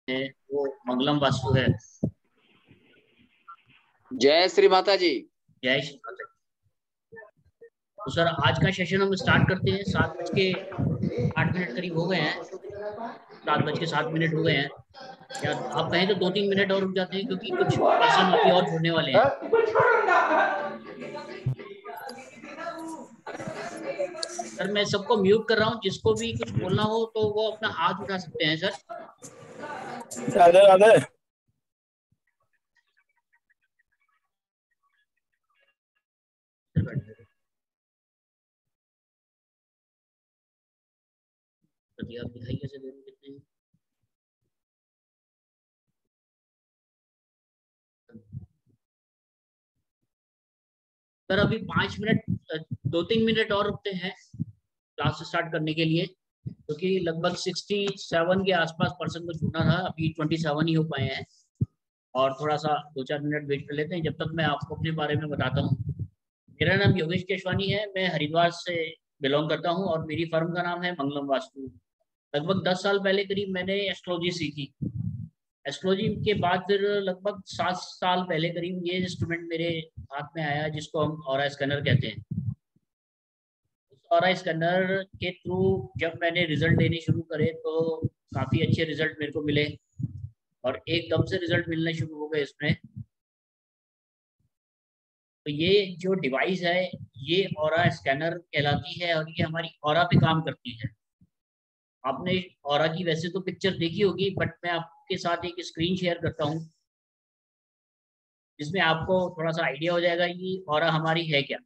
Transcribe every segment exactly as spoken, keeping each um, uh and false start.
है वो मंगलम वास्तु है। जय श्री माता जी। जय श्री माता। तो सर आज का सेशन हम स्टार्ट करते हैं। सात बज के आठ मिनट करीब हो गए हैं। सात बज के सात मिनट हो गए हैं। या आप कहें तो दो तीन मिनट और रुक जाते हैं क्योंकि कुछ पर्सन अभी और जुड़ने वाले हैं। सर मैं सबको म्यूट कर रहा हूँ, जिसको भी कुछ बोलना हो तो वो अपना हाथ उठा सकते हैं सर। राधे राधे। आप दिखाइए कैसे दोनों कितने हैं। सर अभी पाँच मिनट, दो तीन मिनट और रुकते हैं क्लास स्टार्ट करने के लिए, क्योंकि तो लगभग सिक्सटी सेवन के आसपास पर्सन को छूटना था, अभी ट्वेंटी सेवन ही हो पाए हैं। और थोड़ा सा दो चार मिनट वेट कर लेते हैं जब तक मैं आपको अपने बारे में बताता हूँ। मेरा नाम योगेश केशवानी है, मैं हरिद्वार से बिलोंग करता हूँ और मेरी फर्म का नाम है मंगलम वास्तु। लगभग दस साल पहले करीब मैंने एस्ट्रोलॉजी सीखी। एस्ट्रोलॉजी के बाद फिर लगभग सात साल पहले करीब ये इंस्ट्रूमेंट मेरे हाथ में आया जिसको हम ऑरा स्कैनर कहते हैं। ऑरा स्कैनर के थ्रू जब मैंने रिजल्ट देने शुरू करे तो काफ़ी अच्छे रिजल्ट मेरे को मिले और एकदम से रिजल्ट मिलने शुरू हो गए इसमें। तो ये जो डिवाइस है ये ऑरा स्कैनर कहलाती है और ये हमारी ऑरा पे काम करती है। आपने ऑरा की वैसे तो पिक्चर देखी होगी, बट मैं आपके साथ एक स्क्रीन शेयर करता हूँ जिसमें आपको थोड़ा सा आइडिया हो जाएगा कि ऑरा हमारी है क्या।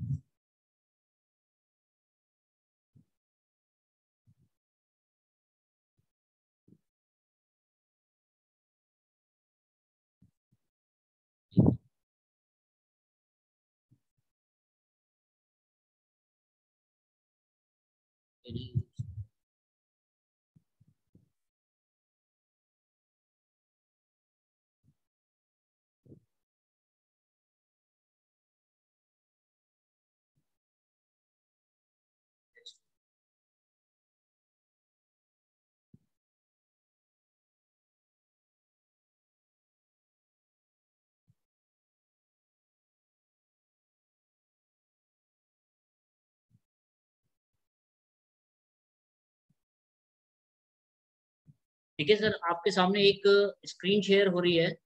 ठीक है सर, आपके सामने एक स्क्रीन शेयर हो रही है।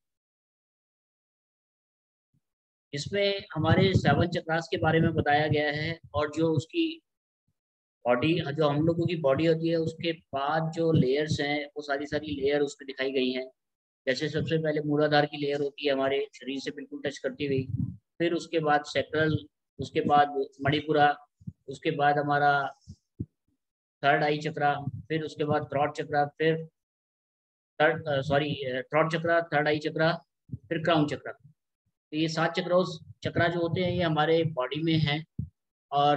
इसमें हमारे सेवन चक्रास के बारे में बताया गया है और जो उसकी बॉडी, जो हम लोगों की बॉडी होती है उसके बाद जो लेयर्स हैं वो सारी सारी लेयर उसमें दिखाई गई हैं। जैसे सबसे पहले मूलाधार की लेयर होती है हमारे शरीर से बिल्कुल टच करती हुई, फिर उसके बाद सैक्रल, उसके बाद मणिपुरा, उसके बाद हमारा थर्ड आई चक्रा, फिर उसके बाद थ्रॉट चक्रा, फिर third sorry throat chakra, third eye chakra, फिर क्राउन चक्रा। तो ये सात चक्रों चक्रा जो होते हैं ये हमारे बॉडी में हैं और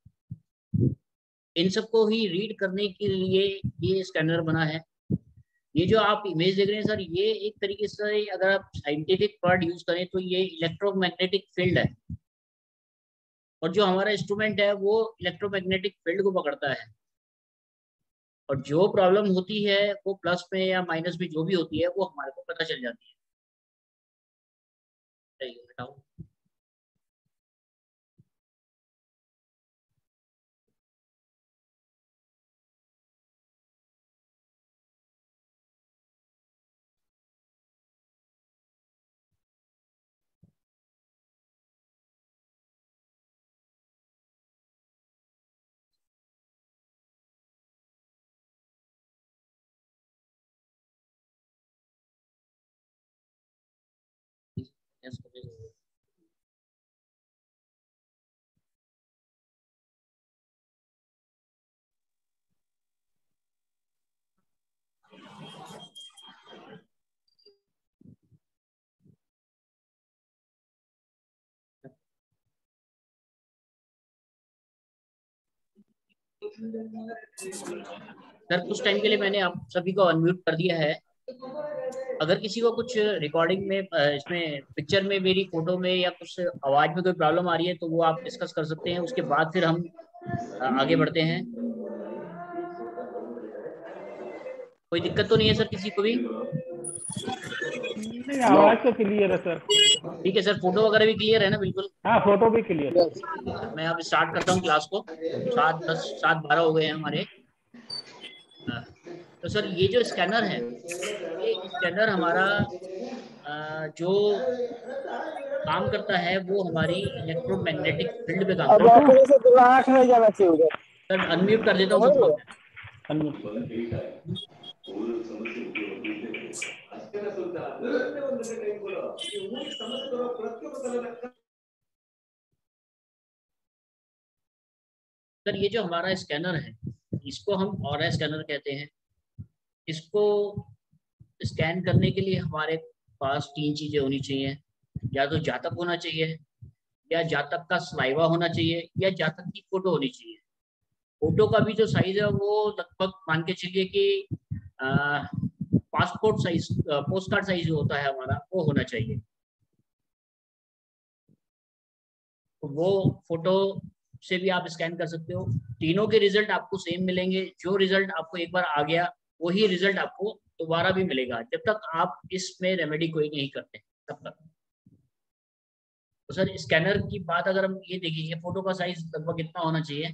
इन सबको ही रीड करने के लिए ये स्कैनर बना है। ये जो आप इमेज देख रहे हैं सर, ये एक तरीके से अगर आप साइंटिफिक वर्ड यूज करें तो ये इलेक्ट्रोमैग्नेटिक फील्ड है और जो हमारा इंस्ट्रूमेंट है वो इलेक्ट्रोमैग्नेटिक फील्ड को पकड़ता है और जो प्रॉब्लम होती है वो प्लस में या माइनस में जो भी होती है वो हमारे को पता चल जाती है। बताओ। सर कुछ टाइम के लिए मैंने आप सभी को अनम्यूट कर दिया है। अगर किसी को कुछ रिकॉर्डिंग में इसमें पिक्चर में मेरी फोटो में या कुछ आवाज में कोई प्रॉब्लम आ रही है तो वो आप डिस्कस कर सकते हैं, उसके बाद फिर हम आगे बढ़ते हैं। कोई दिक्कत तो नहीं है सर किसी को भी? नहीं, आवाज तो क्लियर है सर। ठीक है सर, फोटो वगैरह भी क्लियर है ना? बिल्कुल। हाँ, फोटो भी क्लियर है। मैं अब स्टार्ट करता हूँ क्लास को। सात दस सात बारह हो गए हैं हमारे। हाँ, तो सर ये जो स्कैनर है, ये स्कैनर हमारा अ, जो काम करता है वो हमारी इलेक्ट्रोमैग्नेटिक फील्ड पे काम अब करता है। अपने से तो आंख नहीं जाना चाहिए उधर, सर अनम्यूट कर देता हूँ समझ सबको रहे हो? मैं। सर ये जो हमारा स्कैनर है, इसको हम ऑरा स्कैनर कहते हैं। इसको स्कैन करने के लिए हमारे पास तीन चीजें होनी चाहिए। या तो जातक होना चाहिए, या जातक का स्लाइवा होना चाहिए, या जातक की फोटो होनी चाहिए। फोटो का भी जो साइज है वो लगभग मान के चलिए कि passport size, postcard size जो होता है हमारा, वो होना चाहिए। तो वो फोटो से भी आप स्कैन कर सकते हो। तीनों के रिजल्ट आपको सेम मिलेंगे। जो रिजल्ट आपको एक बार आ गया वही रिजल्ट आपको दोबारा भी मिलेगा, जब तक आप इसमें रेमेडी कोई नहीं करते तब तक। तो सर स्कैनर की बात अगर हम ये देखेंगे, फोटो का साइज लगभग इतना होना चाहिए।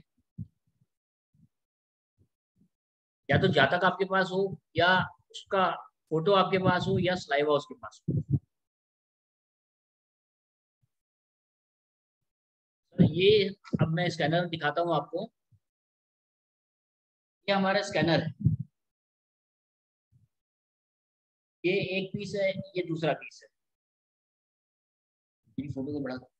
या तो जातक आपके पास हो, या उसका फोटो आपके पास हो, या स्लाइवा उसके पास हो। तो ये अब मैं स्कैनर दिखाता हूँ आपको। ये हमारा स्कैनर है। ये एक पीस है, ये दूसरा पीस है। मेरी फोटो को बढ़ा दो।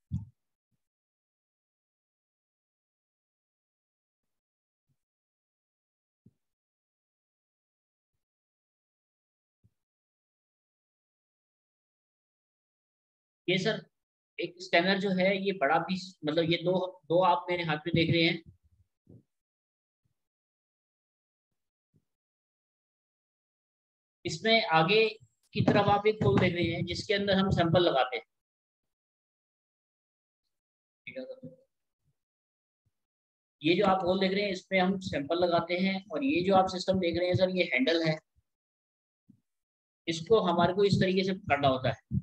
ये सर एक स्कैनर जो है, ये बड़ा पीस, मतलब ये दो दो आप मेरे हाथ में देख रहे हैं। इसमें आगे की तरफ आप एक होल देख रहे हैं जिसके अंदर हम सैंपल लगाते हैं। ये जो आप होल देख रहे हैं इसमें हम सैंपल लगाते हैं। और ये जो आप सिस्टम देख रहे हैं सर, ये हैंडल है। इसको हमारे को इस तरीके से पकड़ना होता है।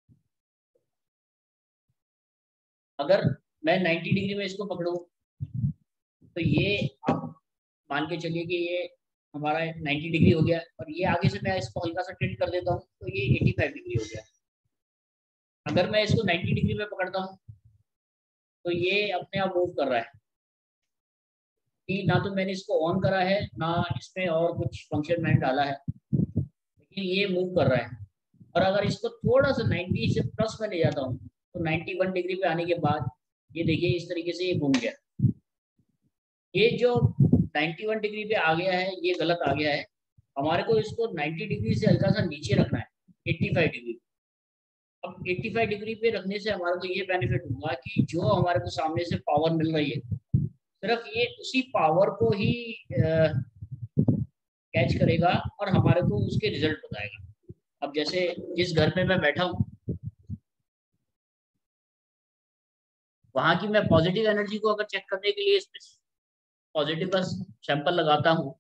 अगर मैं नब्बे डिग्री में इसको पकड़ूं तो ये आप मान के चलिए कि ये हमारा नब्बे डिग्री हो गया। और ये आगे से मैं इसको हल्का सा टिल्ट कर देता हूँ तो ये पचासी डिग्री हो गया। अगर मैं इसको नब्बे डिग्री में पकड़ता हूँ तो ये अपने आप मूव कर रहा है। कि ना तो मैंने इसको ऑन करा है, ना इसमें और कुछ फंक्शन मैंने डाला है, लेकिन ये मूव कर रहा है। और अगर इसको थोड़ा सा नब्बे से प्लस में ले जाता हूँ तो इक्यानवे डिग्री पे आने के बाद ये देखिए इस तरीके से ये घूम गया। ये जो इक्यानवे डिग्री पे आ गया है ये गलत आ गया है। हमारे को इसको नब्बे डिग्री से हल्का सा नीचे रखना है, पचासी डिग्री। अब पचासी डिग्री पे रखने से हमारे को ये बेनिफिट होगा कि जो हमारे को सामने से पावर मिल रही है, सिर्फ ये उसी पावर को ही कैच करेगा और हमारे को उसके रिजल्ट बताएगा। अब जैसे जिस घर में मैं बैठा हूँ, वहां की मैं पॉजिटिव एनर्जी को अगर चेक करने के लिए इसमें पॉजिटिव का सैंपल लगाता हूँ,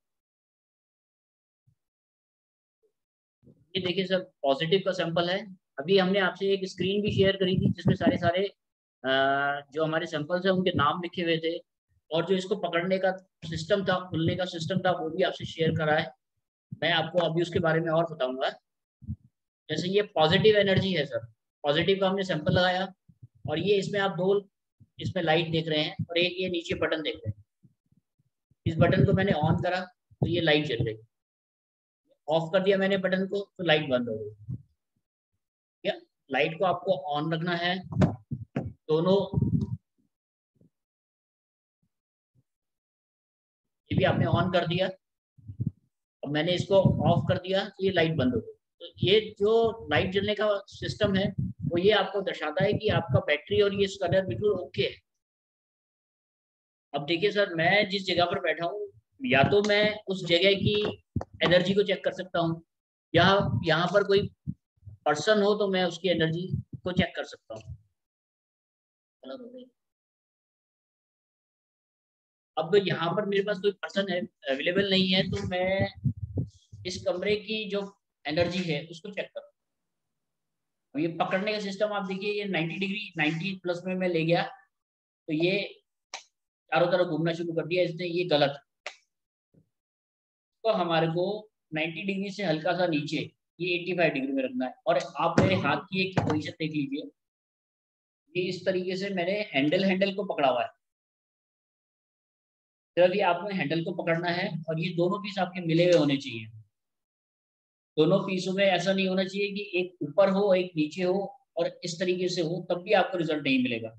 ये देखिए सर पॉजिटिव का सैंपल है। अभी हमने आपसे एक स्क्रीन भी शेयर करी थी जिसमें सारे सारे जो हमारे सैंपल्स हैं उनके नाम लिखे हुए थे। और जो इसको पकड़ने का सिस्टम था, खुलने का सिस्टम था, वो भी आपसे शेयर करा है। मैं आपको अभी उसके बारे में और बताऊंगा। जैसे ये पॉजिटिव एनर्जी है सर, पॉजिटिव का हमने सैंपल लगाया। और ये इसमें आप दो इसमें लाइट देख रहे हैं और एक ये नीचे बटन देख रहे हैं। इस बटन को मैंने ऑन करा तो ये लाइट जल रही, ऑफ कर दिया मैंने बटन को तो लाइट बंद हो गई। या लाइट को आपको ऑन रखना है, दोनों। ये भी आपने ऑन कर दिया और मैंने इसको ऑफ कर दिया तो ये लाइट बंद हो गई। तो ये जो लाइट जलने का सिस्टम है वो ये आपको दर्शाता है कि आपका बैटरी और ये स्कैनर बिल्कुल ओके है। अब देखिए सर, मैं जिस जगह पर बैठा हूँ, या तो मैं उस जगह की एनर्जी को चेक कर सकता हूँ, या यहाँ पर कोई पर्सन हो तो मैं उसकी एनर्जी को चेक कर सकता हूँ। अब यहाँ पर मेरे पास कोई पर्सन है अवेलेबल नहीं है, तो मैं इस कमरे की जो एनर्जी है उसको चेक करो। अब ये पकड़ने का सिस्टम आप देखिए, ये नब्बे डिग्री नब्बे प्लस में मैं ले गया तो ये चारों तरफ घूमना शुरू कर दिया इसने, ये गलत। तो हमारे को नब्बे डिग्री से हल्का सा नीचे ये पचासी डिग्री में रखना है। और आप मेरे हाथ की एक पोजीशन देख लीजिए, ये इस तरीके से मैंने हैंडल हैंडल को पकड़ा हुआ है। सिर्फ ये आपको हैंडल को पकड़ना है और ये दोनों पीस आपके मिले हुए होने चाहिए। दोनों पीसों में ऐसा नहीं होना चाहिए कि एक ऊपर हो एक नीचे हो और इस तरीके से हो, तब भी आपको रिजल्ट नहीं मिलेगा।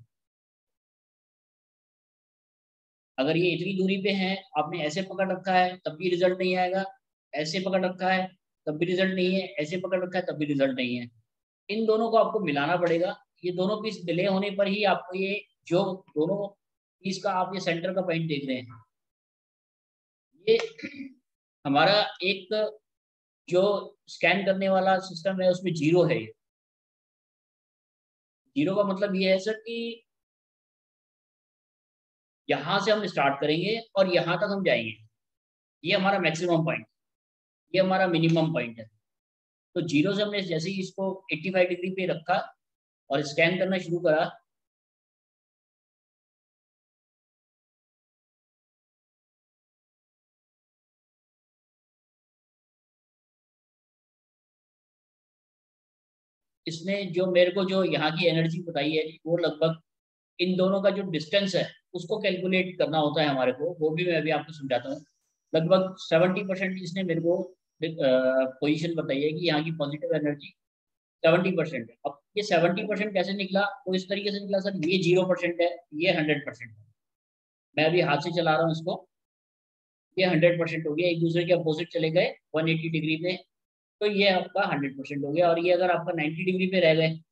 अगर ये इतनी दूरी पे है, आपने ऐसे पकड़ रखा है तब भी रिजल्ट नहीं आएगा, ऐसे पकड़ रखा है तब भी रिजल्ट नहीं है, ऐसे पकड़ रखा है तब भी रिजल्ट नहीं है। इन दोनों को आपको मिलाना पड़ेगा। ये दोनों पीस मिले होने पर ही आपको ये जो दोनों पीस का आप ये सेंटर का पॉइंट देख रहे हैं, ये हमारा एक जो स्कैन करने वाला सिस्टम है उसमें जीरो है। ये जीरो का मतलब ये है सर कि यहां से हम स्टार्ट करेंगे और यहां तक हम जाएंगे, ये हमारा मैक्सिमम पॉइंट, ये हमारा मिनिमम पॉइंट है। तो जीरो से हमने जैसे ही इसको पचासी डिग्री पे रखा और स्कैन करना शुरू करा, इसने जो मेरे को जो यहाँ की एनर्जी बताई है वो लगभग इन दोनों का जो डिस्टेंस है उसको कैलकुलेट करना होता है हमारे को, वो भी मैं अभी आपको समझाता हूँ। लगभग सत्तर परसेंट इसने मेरे को पोजीशन बताई है कि यहाँ की पॉजिटिव एनर्जी सत्तर परसेंट है। अब ये सत्तर परसेंट कैसे निकला? वो इस तरीके से निकला सर, ये जीरो परसेंट है, ये हंड्रेड परसेंट है। मैं अभी हाथ से चला रहा हूँ इसको, ये हंड्रेड परसेंट हो गया, एक दूसरे के अपोजिट चले गए एक सौ अस्सी डिग्री पे, तो ये आपका हंड्रेड परसेंट हो गया। और ये अगर आपका नब्बे डिग्री पे रह गए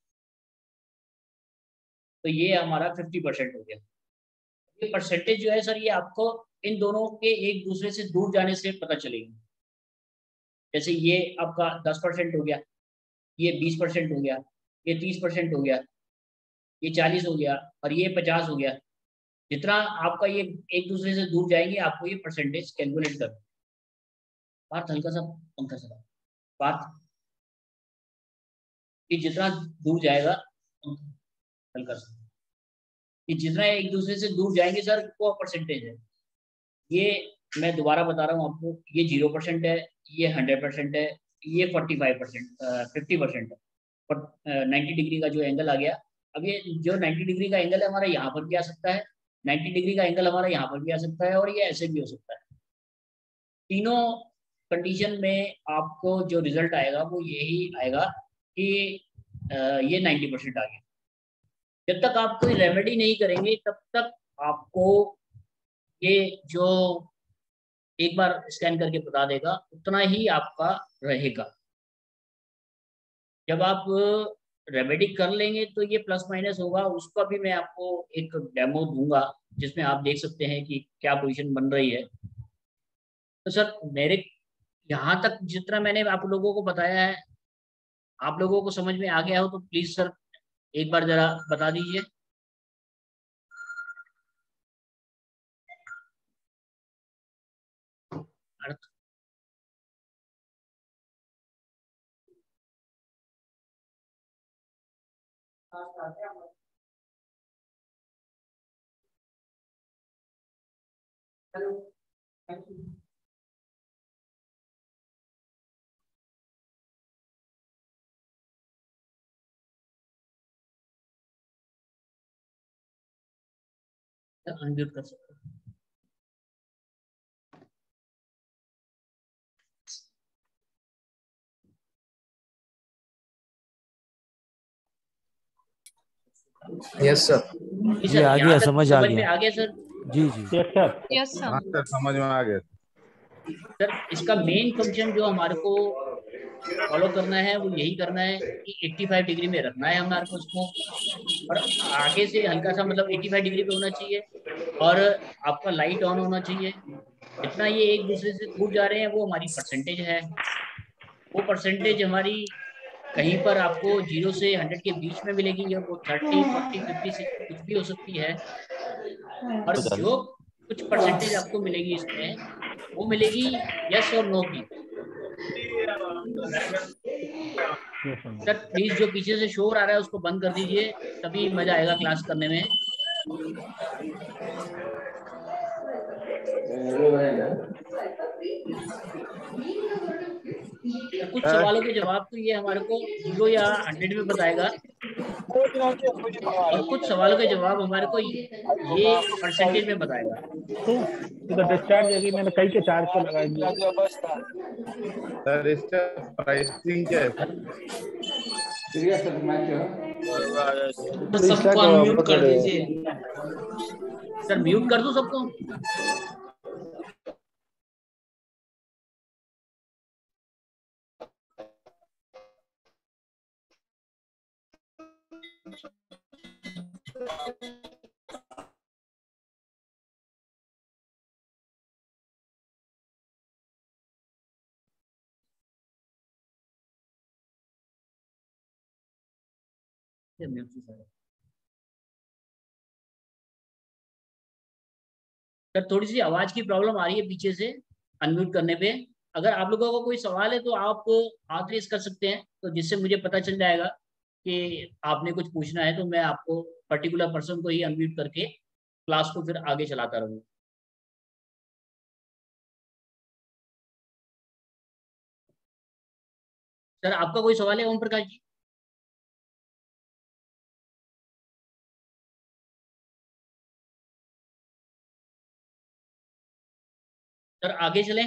तो ये हमारा पचास परसेंट हो गया। ये परसेंटेज जो है सर, ये आपको इन दोनों के एक दूसरे से दूर जाने से पता चलेगी। जैसे ये आपका दस परसेंट हो गया, ये बीस परसेंट हो गया, ये तीस परसेंट हो गया, ये चालीस हो गया और ये पचास हो गया। जितना आपका ये एक दूसरे से दूर जाएंगे आपको ये परसेंटेज कैलकुलेट कर। बात हल्का सा पंखा चला, बात कि जितना दूर जाएगा हल्का सा, कि जितना एक दूसरे से दूर जाएंगे सर वो परसेंटेज है। ये मैं दोबारा बता रहा हूँ आपको, ये जीरो परसेंट है, ये हंड्रेड परसेंट है, ये forty five percent fifty percent है। नाइन्टी डिग्री का जो एंगल आ गया, अब ये जो नाइन्टी डिग्री का एंगल है हमारा यहाँ पर भी आ सकता है, नाइन्टी डिग्री का एंगल हमारा यहाँ पर भी आ सकता है और ये ऐसे भी हो सकता है। तीनों कंडीशन में आपको जो रिजल्ट आएगा वो यही आएगा कि ये नाइन्टी परसेंट आ गया। जब तक आप कोई रेमेडी नहीं करेंगे तब तक आपको ये जो एक बार स्कैन करके बता देगा उतना ही आपका रहेगा। जब आप रेमेडी कर लेंगे तो ये प्लस माइनस होगा, उसका भी मैं आपको एक डेमो दूंगा जिसमें आप देख सकते हैं कि क्या पोजीशन बन रही है। तो सर मेरे यहाँ तक जितना मैंने आप लोगों को बताया है, आप लोगों को समझ में आ गया हो तो प्लीज सर एक बार जरा बता दीजिए। अर्थ अनम्यूट कर सकते हैं। Yes sir. जी जी सर, आ यहाँ गया, तक समझ आ समझ में गया। आ गया सर? जी जी यस सर। यस हाँ सर। सर, समझ में आ गया। सर इसका मेन फंक्शन जो हमारे को फॉलो करना है वो यही करना है कि पचासी डिग्री में रखना है हमारे को उसको, और आगे से हल्का सा मतलब पचासी डिग्री पे होना चाहिए और आपका लाइट ऑन होना चाहिए। जितना ये एक दूसरे से दूर जा रहे हैं वो हमारी परसेंटेज है। वो परसेंटेज हमारी कहीं पर आपको जीरो से हंड्रेड के बीच में मिलेगी, या वो थर्टी फोर्टी फिफ्टी सिक्सटी कुछ भी हो सकती है। और जो कुछ परसेंटेज आपको मिलेगी इसमें वो मिलेगी यस और नो की। सर प्लीज जो पीछे से शोर आ रहा है उसको बंद कर दीजिए, तभी मजा आएगा क्लास करने में। सर कुछ सवालों के जवाब तो ये हमारे को जीरो या हंड्रेड में बताएगा, और कुछ सवालों के जवाब हमारे को ये परसेंटेज में बताएगा। तो तो डिस्चार्ज है कि मैंने कई के चार्ज पे लगा दिया। सर इसका प्राइसिंग क्या है? सबको अनम्यूट कर दीजिए। सर म्यूट कर दूं सबको? सर थोड़ी सी आवाज की प्रॉब्लम आ रही है पीछे से अनम्यूट करने पे। अगर आप लोगों को कोई सवाल है तो आप हाथ रेस कर सकते हैं, तो जिससे मुझे पता चल जाएगा कि आपने कुछ पूछना है, तो मैं आपको पर्टिकुलर पर्सन को ही अनम्यूट करके क्लास को फिर आगे चलाता रहूंगा। सर आपका कोई सवाल है ओम प्रकाश जी? सर आगे चलें।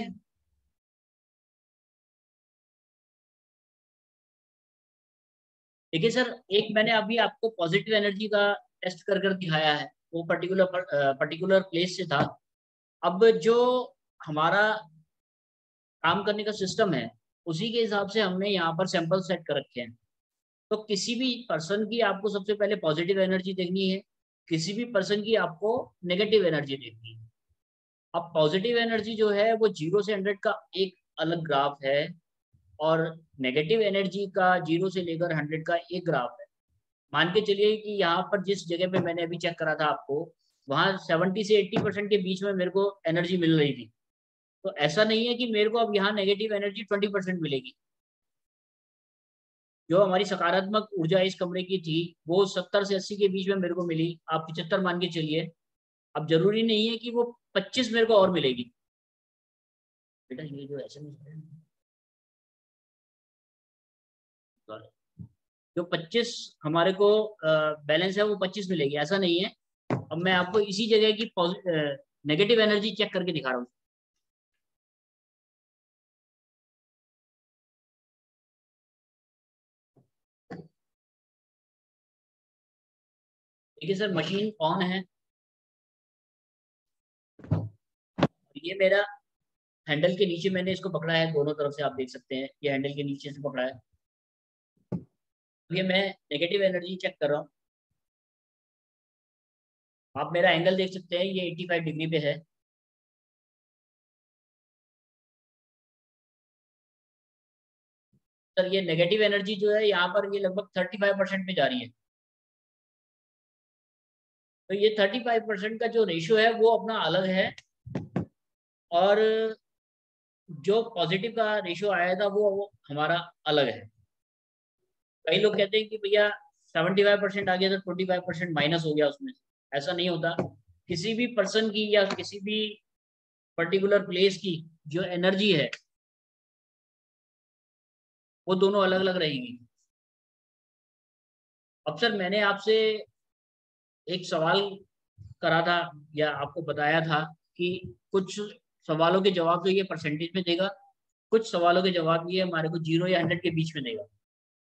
देखिए सर, एक मैंने अभी आपको पॉजिटिव एनर्जी का टेस्ट कर कर दिखाया है, वो पर्टिकुलर पर्टिकुलर प्लेस से था। अब जो हमारा काम करने का सिस्टम है उसी के हिसाब से हमने यहाँ पर सैंपल सेट कर रखे हैं। तो किसी भी पर्सन की आपको सबसे पहले पॉजिटिव एनर्जी देखनी है, किसी भी पर्सन की आपको नेगेटिव एनर्जी देखनी है। अब पॉजिटिव एनर्जी जो है वो जीरो से हंड्रेड का एक अलग ग्राफ है, और नेगेटिव एनर्जी का जीरो से लेकर हंड्रेड का एक ग्राफ है। मान के चलिए कि यहाँ पर जिस जगह पे मैंने अभी चेक करा था आपको, वहाँ सेवेंटी से एट्टी परसेंट के बीच में मेरे को एनर्जी मिल रही थी। तो ऐसा नहीं है कि मेरे को अब यहाँ नेगेटिव एनर्जी ट्वेंटी परसेंट मिलेगी। जो हमारी सकारात्मक ऊर्जा इस कमरे की थी वो सत्तर से अस्सी के बीच में मेरे को मिली, आप पिछहत्तर मान के चलिए। अब जरूरी नहीं है कि वो पच्चीस मेरे को और मिलेगी। बेटा ये जो ऐसे में जो पच्चीस हमारे को बैलेंस है वो पच्चीस मिलेगी, ऐसा नहीं है। अब मैं आपको इसी जगह की नेगेटिव एनर्जी चेक करके दिखा रहा हूँ। देखिए सर, मशीन ऑन है। ये मेरा हैंडल के नीचे मैंने इसको पकड़ा है, दोनों तरफ से आप देख सकते हैं ये हैंडल के नीचे से पकड़ा है। ये मैं नेगेटिव एनर्जी चेक कर रहा हूँ। आप मेरा एंगल देख सकते हैं, ये पचासी डिग्री पे है। सर ये नेगेटिव एनर्जी जो है यहाँ पर ये लगभग पैंतीस परसेंट पे जा रही है। तो ये पैंतीस परसेंट का जो रेशियो है वो अपना अलग है, और जो पॉजिटिव का रेशियो आया था वो, वो हमारा अलग है। कई लोग कहते हैं कि भैया पचहत्तर परसेंट आ गया तो पच्चीस परसेंट माइनस हो गया उसमें। ऐसा नहीं होता। किसी भी पर्सन की या किसी भी पर्टिकुलर प्लेस की जो एनर्जी है वो दोनों अलग अलग रहेगी। अब सर मैंने आपसे एक सवाल करा था या आपको बताया था कि कुछ सवालों के जवाब तो ये परसेंटेज में देगा, कुछ सवालों के जवाब ये हमारे को जीरो या हंड्रेड के बीच में देगा।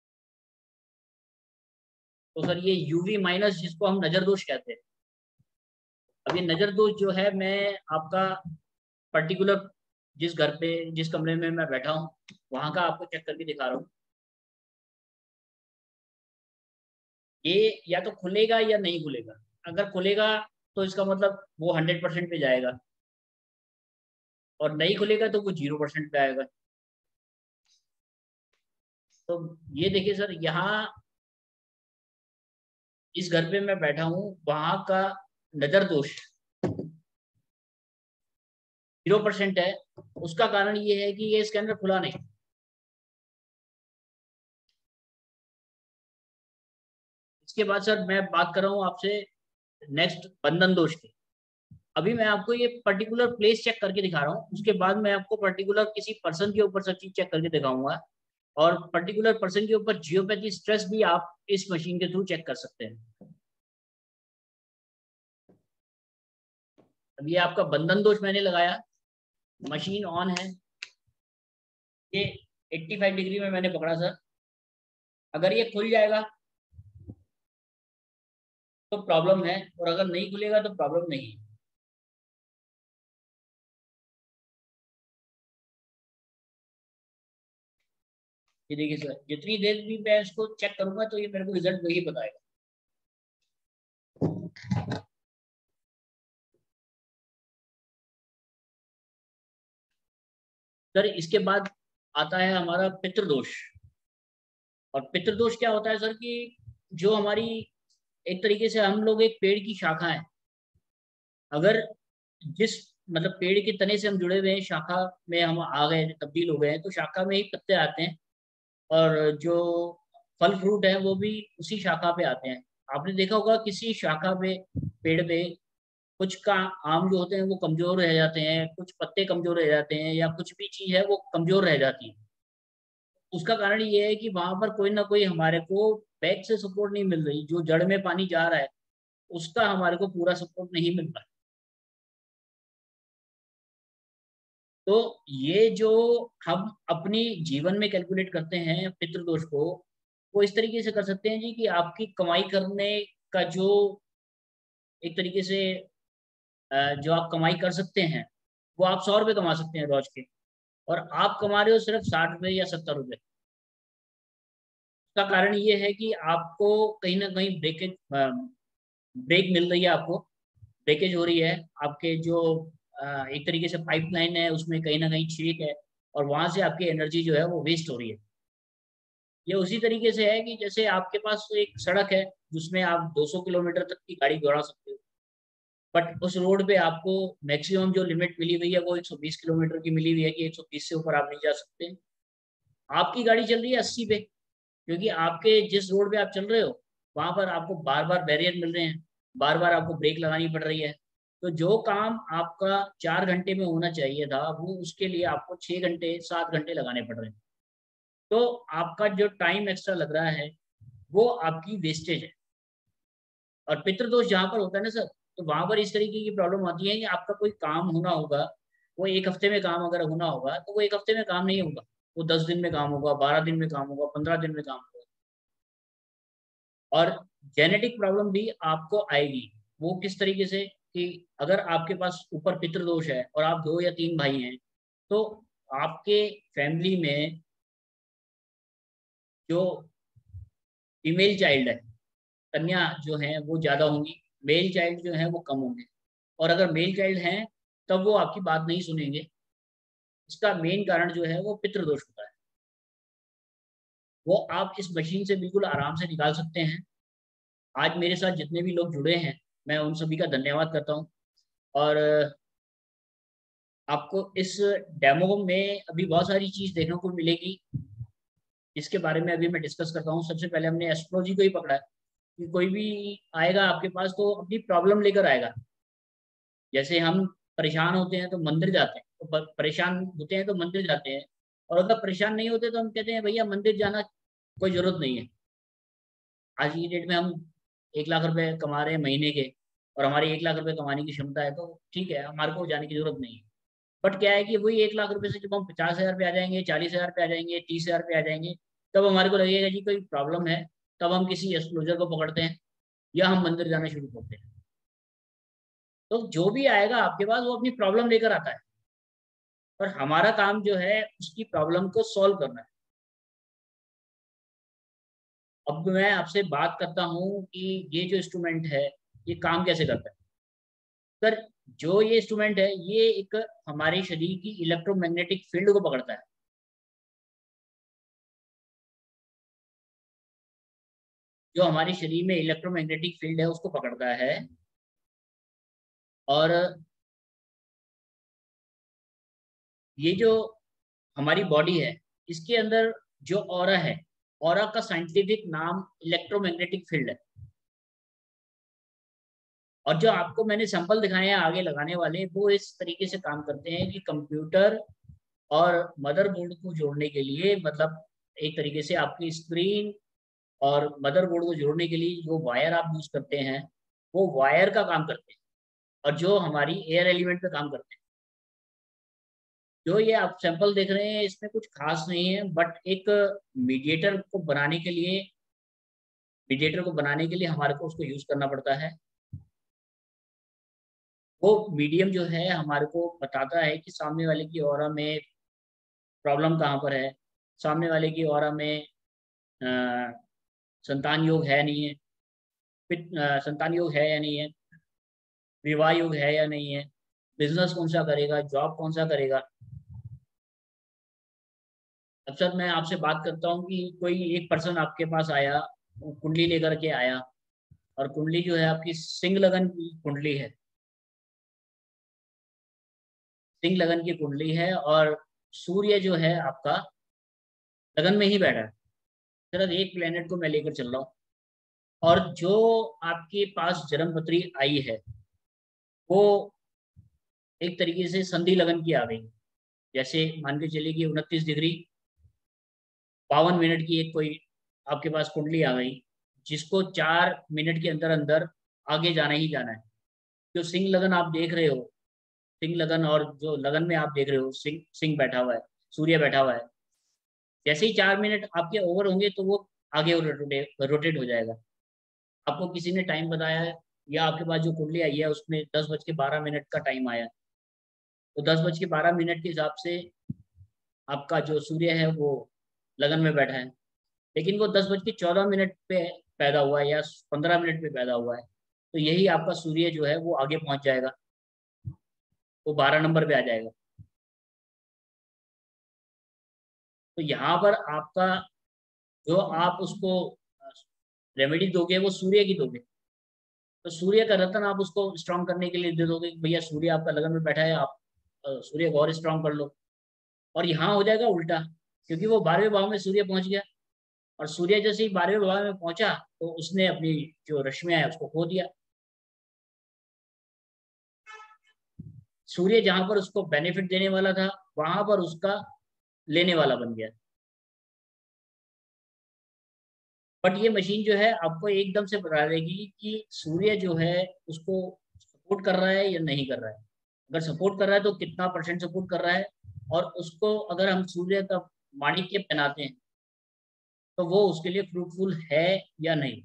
तो सर ये यूवी माइनस, जिसको हम नजर दोष कहते हैं, अब ये नजर दोष जो है मैं आपका पर्टिकुलर जिस घर पे जिस कमरे में मैं बैठा हूँ वहां का आपको चेक करके दिखा रहा हूँ। ये या तो खुलेगा या नहीं खुलेगा। अगर खुलेगा तो इसका मतलब वो हंड्रेड परसेंट पे जाएगा, और नहीं खुलेगा तो वो जीरो परसेंट पे आएगा। तो ये देखिए सर, यहाँ इस घर पे मैं बैठा हूँ, वहां का नजर दोष जीरो परसेंट है। उसका कारण ये है कि ये इसके अंदर खुला नहीं। इसके बाद सर मैं बात कर रहा हूँ आपसे नेक्स्ट बंधन दोष की। अभी मैं आपको ये पर्टिकुलर प्लेस चेक करके दिखा रहा हूँ, उसके बाद मैं आपको पर्टिकुलर किसी पर्सन के ऊपर सब चीज चेक करके दिखाऊंगा, और पर्टिकुलर पर्सन के ऊपर जियोपैथी स्ट्रेस भी आप इस मशीन के थ्रू चेक कर सकते हैं। अब ये आपका बंधन दोष मैंने लगाया, मशीन ऑन है, ये पचासी डिग्री में मैंने पकड़ा सर। अगर ये खुल जाएगा तो प्रॉब्लम है, और अगर नहीं खुलेगा तो प्रॉब्लम नहीं है। ये देखिए सर, जितनी देर भी मैं इसको चेक करूंगा तो ये मेरे को रिजल्ट वही बताएगा। सर इसके बाद आता है हमारा पितृदोष। और पितृदोष क्या होता है सर कि जो हमारी एक तरीके से हम लोग एक पेड़ की शाखा है, अगर जिस मतलब पेड़ के तने से हम जुड़े हुए हैं, शाखा में हम आ गए, तब्दील हो गए हैं, तो शाखा में ही पत्ते आते हैं, और जो फल फ्रूट है वो भी उसी शाखा पे आते हैं। आपने देखा होगा किसी शाखा पे पेड़ पे कुछ का आम जो होते हैं वो कमजोर रह जाते हैं, कुछ पत्ते कमजोर रह जाते हैं, या कुछ भी चीज है वो कमजोर रह जाती है। उसका कारण ये है कि वहां पर कोई ना कोई हमारे को बैक से सपोर्ट नहीं मिल रही, जो जड़ में पानी जा रहा है उसका हमारे को पूरा सपोर्ट नहीं मिल रहा। तो ये जो हम अपनी जीवन में कैलकुलेट करते हैं पितृदोष को, वो इस तरीके से कर सकते हैं जी कि आपकी कमाई करने का जो एक तरीके से जो आप कमाई कर सकते हैं वो आप सौ रुपये कमा सकते हैं रोज के, और आप कमा रहे हो सिर्फ साठ रुपये या सत्तर रुपये। उसका कारण ये है कि आपको कहीं ना कहीं ब्रेकेज ब्रेक मिल रही है, आपको ब्रेकेज हो रही है, आपके जो एक तरीके से पाइपलाइन है उसमें कहीं ना कहीं छेद है, और वहां से आपकी एनर्जी जो है वो वेस्ट हो रही है। ये उसी तरीके से है कि जैसे आपके पास एक सड़क है जिसमें आप दो सौ किलोमीटर तक की गाड़ी दौड़ा सकते हो, बट उस रोड पे आपको मैक्सिमम जो लिमिट मिली हुई है वो एक सौ बीस किलोमीटर की मिली हुई है कि एक सौ बीस से ऊपर आप नहीं जा सकते। आपकी गाड़ी चल रही है अस्सी पे, क्योंकि आपके जिस रोड पे आप चल रहे हो वहां पर आपको बार बार बैरियर मिल रहे हैं, बार बार आपको ब्रेक लगानी पड़ रही है। तो जो काम आपका चार घंटे में होना चाहिए था वो उसके लिए आपको छः घंटे सात घंटे लगाने पड़ रहे हैं। तो आपका जो टाइम एक्स्ट्रा लग रहा है वो आपकी वेस्टेज है। और पितृदोष जहाँ पर होता है ना सर, तो वहां पर इस तरीके की प्रॉब्लम आती है कि आपका कोई काम होना होगा, वो एक हफ्ते में काम अगर होना होगा तो वो एक हफ्ते में काम नहीं होगा, वो दस दिन में काम होगा, बारह दिन में काम होगा, पंद्रह दिन में काम होगा। और जेनेटिक प्रॉब्लम भी आपको आएगी। वो किस तरीके से कि अगर आपके पास ऊपर पितृदोष है और आप दो या तीन भाई हैं, तो आपके फैमिली में जो फीमेल चाइल्ड है, कन्या जो है वो ज्यादा होंगी, मेल चाइल्ड जो है वो कम होंगे। और अगर मेल चाइल्ड हैं तब वो आपकी बात नहीं सुनेंगे। इसका मेन कारण जो है वो पितृदोष होता है। वो आप इस मशीन से बिल्कुल आराम से निकाल सकते हैं। आज मेरे साथ जितने भी लोग जुड़े हैं मैं उन सभी का धन्यवाद करता हूँ। और आपको इस डेमो में अभी बहुत सारी चीज देखने को मिलेगी, इसके बारे में अभी मैं डिस्कस करता हूँ। सबसे पहले हमने एस्ट्रोलॉजी को ही पकड़ा है कि कोई भी आएगा आपके पास तो अपनी प्रॉब्लम लेकर आएगा। जैसे हम परेशान होते हैं तो मंदिर जाते हैं, तो परेशान होते हैं तो मंदिर जाते हैं, और अगर परेशान नहीं होते तो हम कहते हैं भैया मंदिर जाना कोई जरूरत नहीं है। आज की डेट में हम एक लाख रुपए कमा रहे हैं महीने के, और हमारी एक लाख रुपए कमाने की क्षमता है, तो ठीक है हमारे को जाने की जरूरत नहीं है। बट क्या है कि वही एक लाख रुपए से जब हम पचास हजार पे आ जाएंगे, चालीस हजार पे आ जाएंगे, तीस हजार पे आ जाएंगे, तब हमारे को लगेगा जी कोई प्रॉब्लम है, तब हम किसी एस्ट्रोलॉजर को पकड़ते हैं या हम मंदिर जाना शुरू करते हैं। तो जो भी आएगा आपके पास वो अपनी प्रॉब्लम लेकर आता है, और हमारा काम जो है उसकी प्रॉब्लम को सॉल्व करना है। अब मैं आपसे बात करता हूँ कि ये जो इंस्ट्रूमेंट है ये काम कैसे करता है। सर जो ये इंस्ट्रूमेंट है ये एक हमारे शरीर की इलेक्ट्रोमैग्नेटिक फील्ड को पकड़ता है। जो हमारे शरीर में इलेक्ट्रोमैग्नेटिक फील्ड है उसको पकड़ता है, और ये जो हमारी बॉडी है इसके अंदर जो ऑरा है, ऑरा का साइंटिफिक नाम इलेक्ट्रोमैग्नेटिक फील्ड है। और जो आपको मैंने सैंपल दिखाए हैं आगे लगाने वाले, वो इस तरीके से काम करते हैं कि कंप्यूटर और मदरबोर्ड को जोड़ने के लिए, मतलब एक तरीके से आपकी स्क्रीन और मदरबोर्ड को जोड़ने के लिए जो वायर आप यूज करते हैं वो वायर का काम करते हैं, और जो हमारी एयर एलिमेंट पे काम करते हैं। जो ये आप सैंपल देख रहे हैं इसमें कुछ खास नहीं है, बट एक मीडिएटर को बनाने के लिए मीडिएटर को बनाने के लिए हमारे को उसको यूज करना पड़ता है। वो मीडियम जो है हमारे को बताता है कि सामने वाले की ऑरा में प्रॉब्लम कहाँ पर है, सामने वाले की ऑरा में अ, संतान योग है नहीं है, फिर अ, संतान योग है या नहीं है, विवाह योग है या नहीं है, बिजनेस कौन सा करेगा, जॉब कौन सा करेगा। अब सर मैं आपसे बात करता हूँ कि कोई एक पर्सन आपके पास आया, वो कुंडली लेकर के आया, और कुंडली जो है आपकी सिंह लगन की कुंडली है, सिंह लगन की कुंडली है, और सूर्य जो है आपका लगन में ही बैठा है। सिर्फ एक प्लेनेट को मैं लेकर चल रहा हूँ, और जो आपके पास जन्म पत्री आई है वो एक तरीके से संधि लगन की आ गई। जैसे मान के चलिए कि उनतीस डिग्री बावन मिनट की एक कोई आपके पास कुंडली आ गई, जिसको चार मिनट के अंदर अंदर आगे जाना ही जाना है। जो सिंह लगन आप देख रहे हो, सिंह लगन, और जो लगन में आप देख रहे हो सिंह सिंह बैठा हुआ है, सूर्य बैठा हुआ है, जैसे ही चार मिनट आपके ओवर होंगे तो वो आगे रोटेट रोटेट हो जाएगा। आपको किसी ने टाइम बताया है, या आपके पास जो कुंडली आई है उसमें दस बज के बारह मिनट का टाइम आया, तो दस बज के बारह मिनट के हिसाब से आपका जो सूर्य है वो लगन में बैठा है, लेकिन वो दस बज के चौदह मिनट पे पैदा हुआ है या पंद्रह मिनट पे पैदा हुआ है, तो यही आपका सूर्य जो है वो आगे पहुंच जाएगा, वो बारह नंबर पे आ जाएगा। तो यहाँ पर आपका जो आप उसको रेमेडी दोगे वो सूर्य की दोगे, तो सूर्य का रतन आप उसको स्ट्रांग करने के लिए दे दोगे कि भैया सूर्य आपका लगन में बैठा है, आप अ, सूर्य को और स्ट्रांग कर लो। और यहाँ हो जाएगा उल्टा, क्योंकि वो बारहवें भाव में सूर्य पहुंच गया, और सूर्य जैसे ही बारहवें भाव में पहुंचा तो उसने अपनी जो रश्मियां है उसको खो दिया। सूर्य जहां पर उसको बेनिफिट देने वाला था वहां पर उसका लेने वाला बन गया। बट ये मशीन जो है आपको एकदम से बता देगी कि सूर्य जो है उसको सपोर्ट कर रहा है या नहीं कर रहा है। अगर सपोर्ट कर रहा है तो कितना परसेंट सपोर्ट कर रहा है, और उसको अगर हम सूर्य का माणिक्य पहनाते हैं तो वो उसके लिए फ्रूटफुल है या नहीं।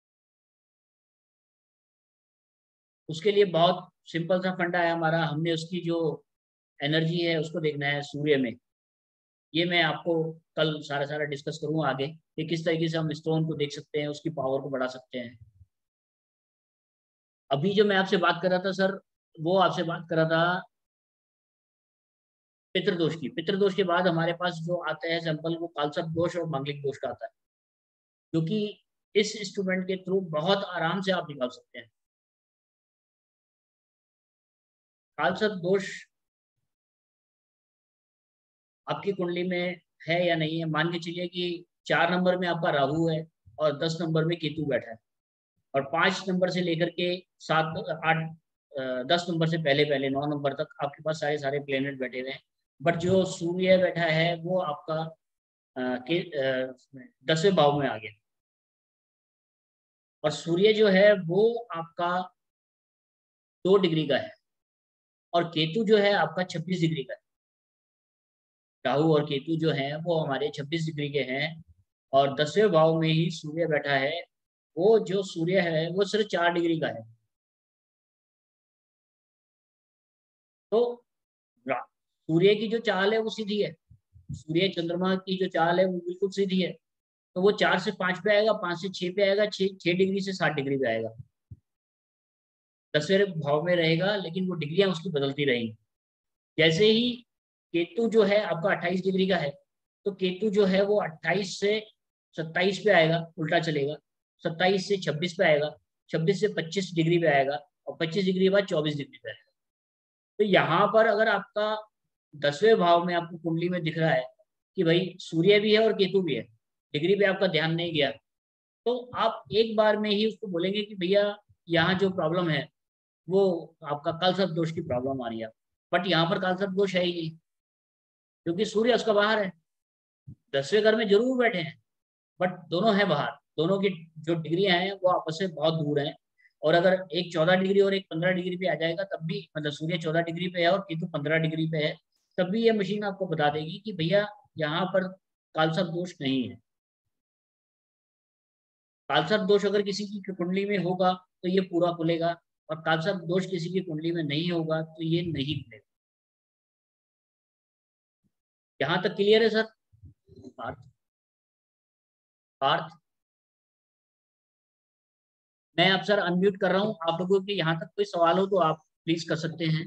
उसके लिए बहुत सिंपल सा फंडा है हमारा, हमने उसकी जो एनर्जी है उसको देखना है सूर्य में। ये मैं आपको कल सारा सारा डिस्कस करूंगा आगे कि किस तरीके से हम स्टोन को देख सकते हैं, उसकी पावर को बढ़ा सकते हैं। अभी जो मैं आपसे बात कर रहा था सर, वो आपसे बात कर रहा था पितृदोष की। पितृदोष के बाद हमारे पास जो आता है सैंपल वो कालसर्प दोष और मांगलिक दोष का आता है, जो कि इस इंस्ट्रूमेंट के थ्रू बहुत आराम से आप निकाल सकते हैं। कालसर्प दोष आपकी कुंडली में है या नहीं है। मान के चलिए कि चार नंबर में आपका राहु है और दस नंबर में केतु बैठा है, और पांच नंबर से लेकर के सात आठ दस नंबर से पहले पहले नौ नंबर तक आपके पास सारे सारे प्लेनेट बैठे हुए हैं। बट जो सूर्य बैठा है वो आपका अ, के दसवें भाव में आ गया, और सूर्य जो है वो आपका दो डिग्री का है, और केतु जो है आपका छब्बीस डिग्री का है। राहु और केतु जो है वो हमारे छब्बीस डिग्री के हैं, और दसवें भाव में ही सूर्य बैठा है। वो जो सूर्य है वो सिर्फ चार डिग्री का है। तो सूर्य की जो चाल है वो सीधी है, सूर्य चंद्रमा की जो चाल है वो बिल्कुल सीधी है। तो वो चार से पांच पे आएगा, पांच से छह पे आएगा, छह छह डिग्री से सात डिग्री पे आएगा। दसवें भाव में रहेगा, लेकिन वो डिग्रियां उसकी बदलती रहेंगी। जैसे ही केतु जो है आपका अट्ठाईस डिग्री का है, तो केतु जो है वो अट्ठाईस से सत्ताईस पे आएगा, उल्टा चलेगा। सत्ताईस से छब्बीस पे आएगा, छब्बीस से पच्चीस डिग्री पे आएगा, और पच्चीस डिग्री के बाद चौबीस डिग्री पे आएगा। तो यहाँ पर अगर आपका दसवें भाव में आपको कुंडली में दिख रहा है कि भाई सूर्य भी है और केतु भी है, डिग्री पे आपका ध्यान नहीं गया, तो आप एक बार में ही उसको बोलेंगे कि भैया यहाँ जो प्रॉब्लम है वो आपका कालसर्प दोष की प्रॉब्लम आ रही है। बट यहाँ पर कालसर्प दोष है ही नहीं, क्योंकि सूर्य उसका बाहर है। दसवें घर में जरूर बैठे हैं, बट दोनों है बाहर। दोनों की जो डिग्रियां हैं वो आपस में बहुत दूर हैं। और अगर एक चौदह डिग्री और एक पंद्रह डिग्री पे आ जाएगा तब भी, मतलब सूर्य चौदह डिग्री पे है और केतु पंद्रह डिग्री पे है, तब भी ये मशीन आपको बता देगी कि भैया यहाँ पर कालसर्प दोष नहीं है। कालसर्प दोष अगर किसी की कुंडली में होगा तो ये पूरा खुलेगा, और कालसर्प दोष किसी की कुंडली में नहीं होगा तो ये नहीं खुलेगा। यहाँ तक क्लियर है सर? पार्थ पार्थ मैं अब सर अनम्यूट कर रहा हूँ। आप लोगों के यहाँ तक कोई सवाल हो तो आप प्लीज कर सकते हैं।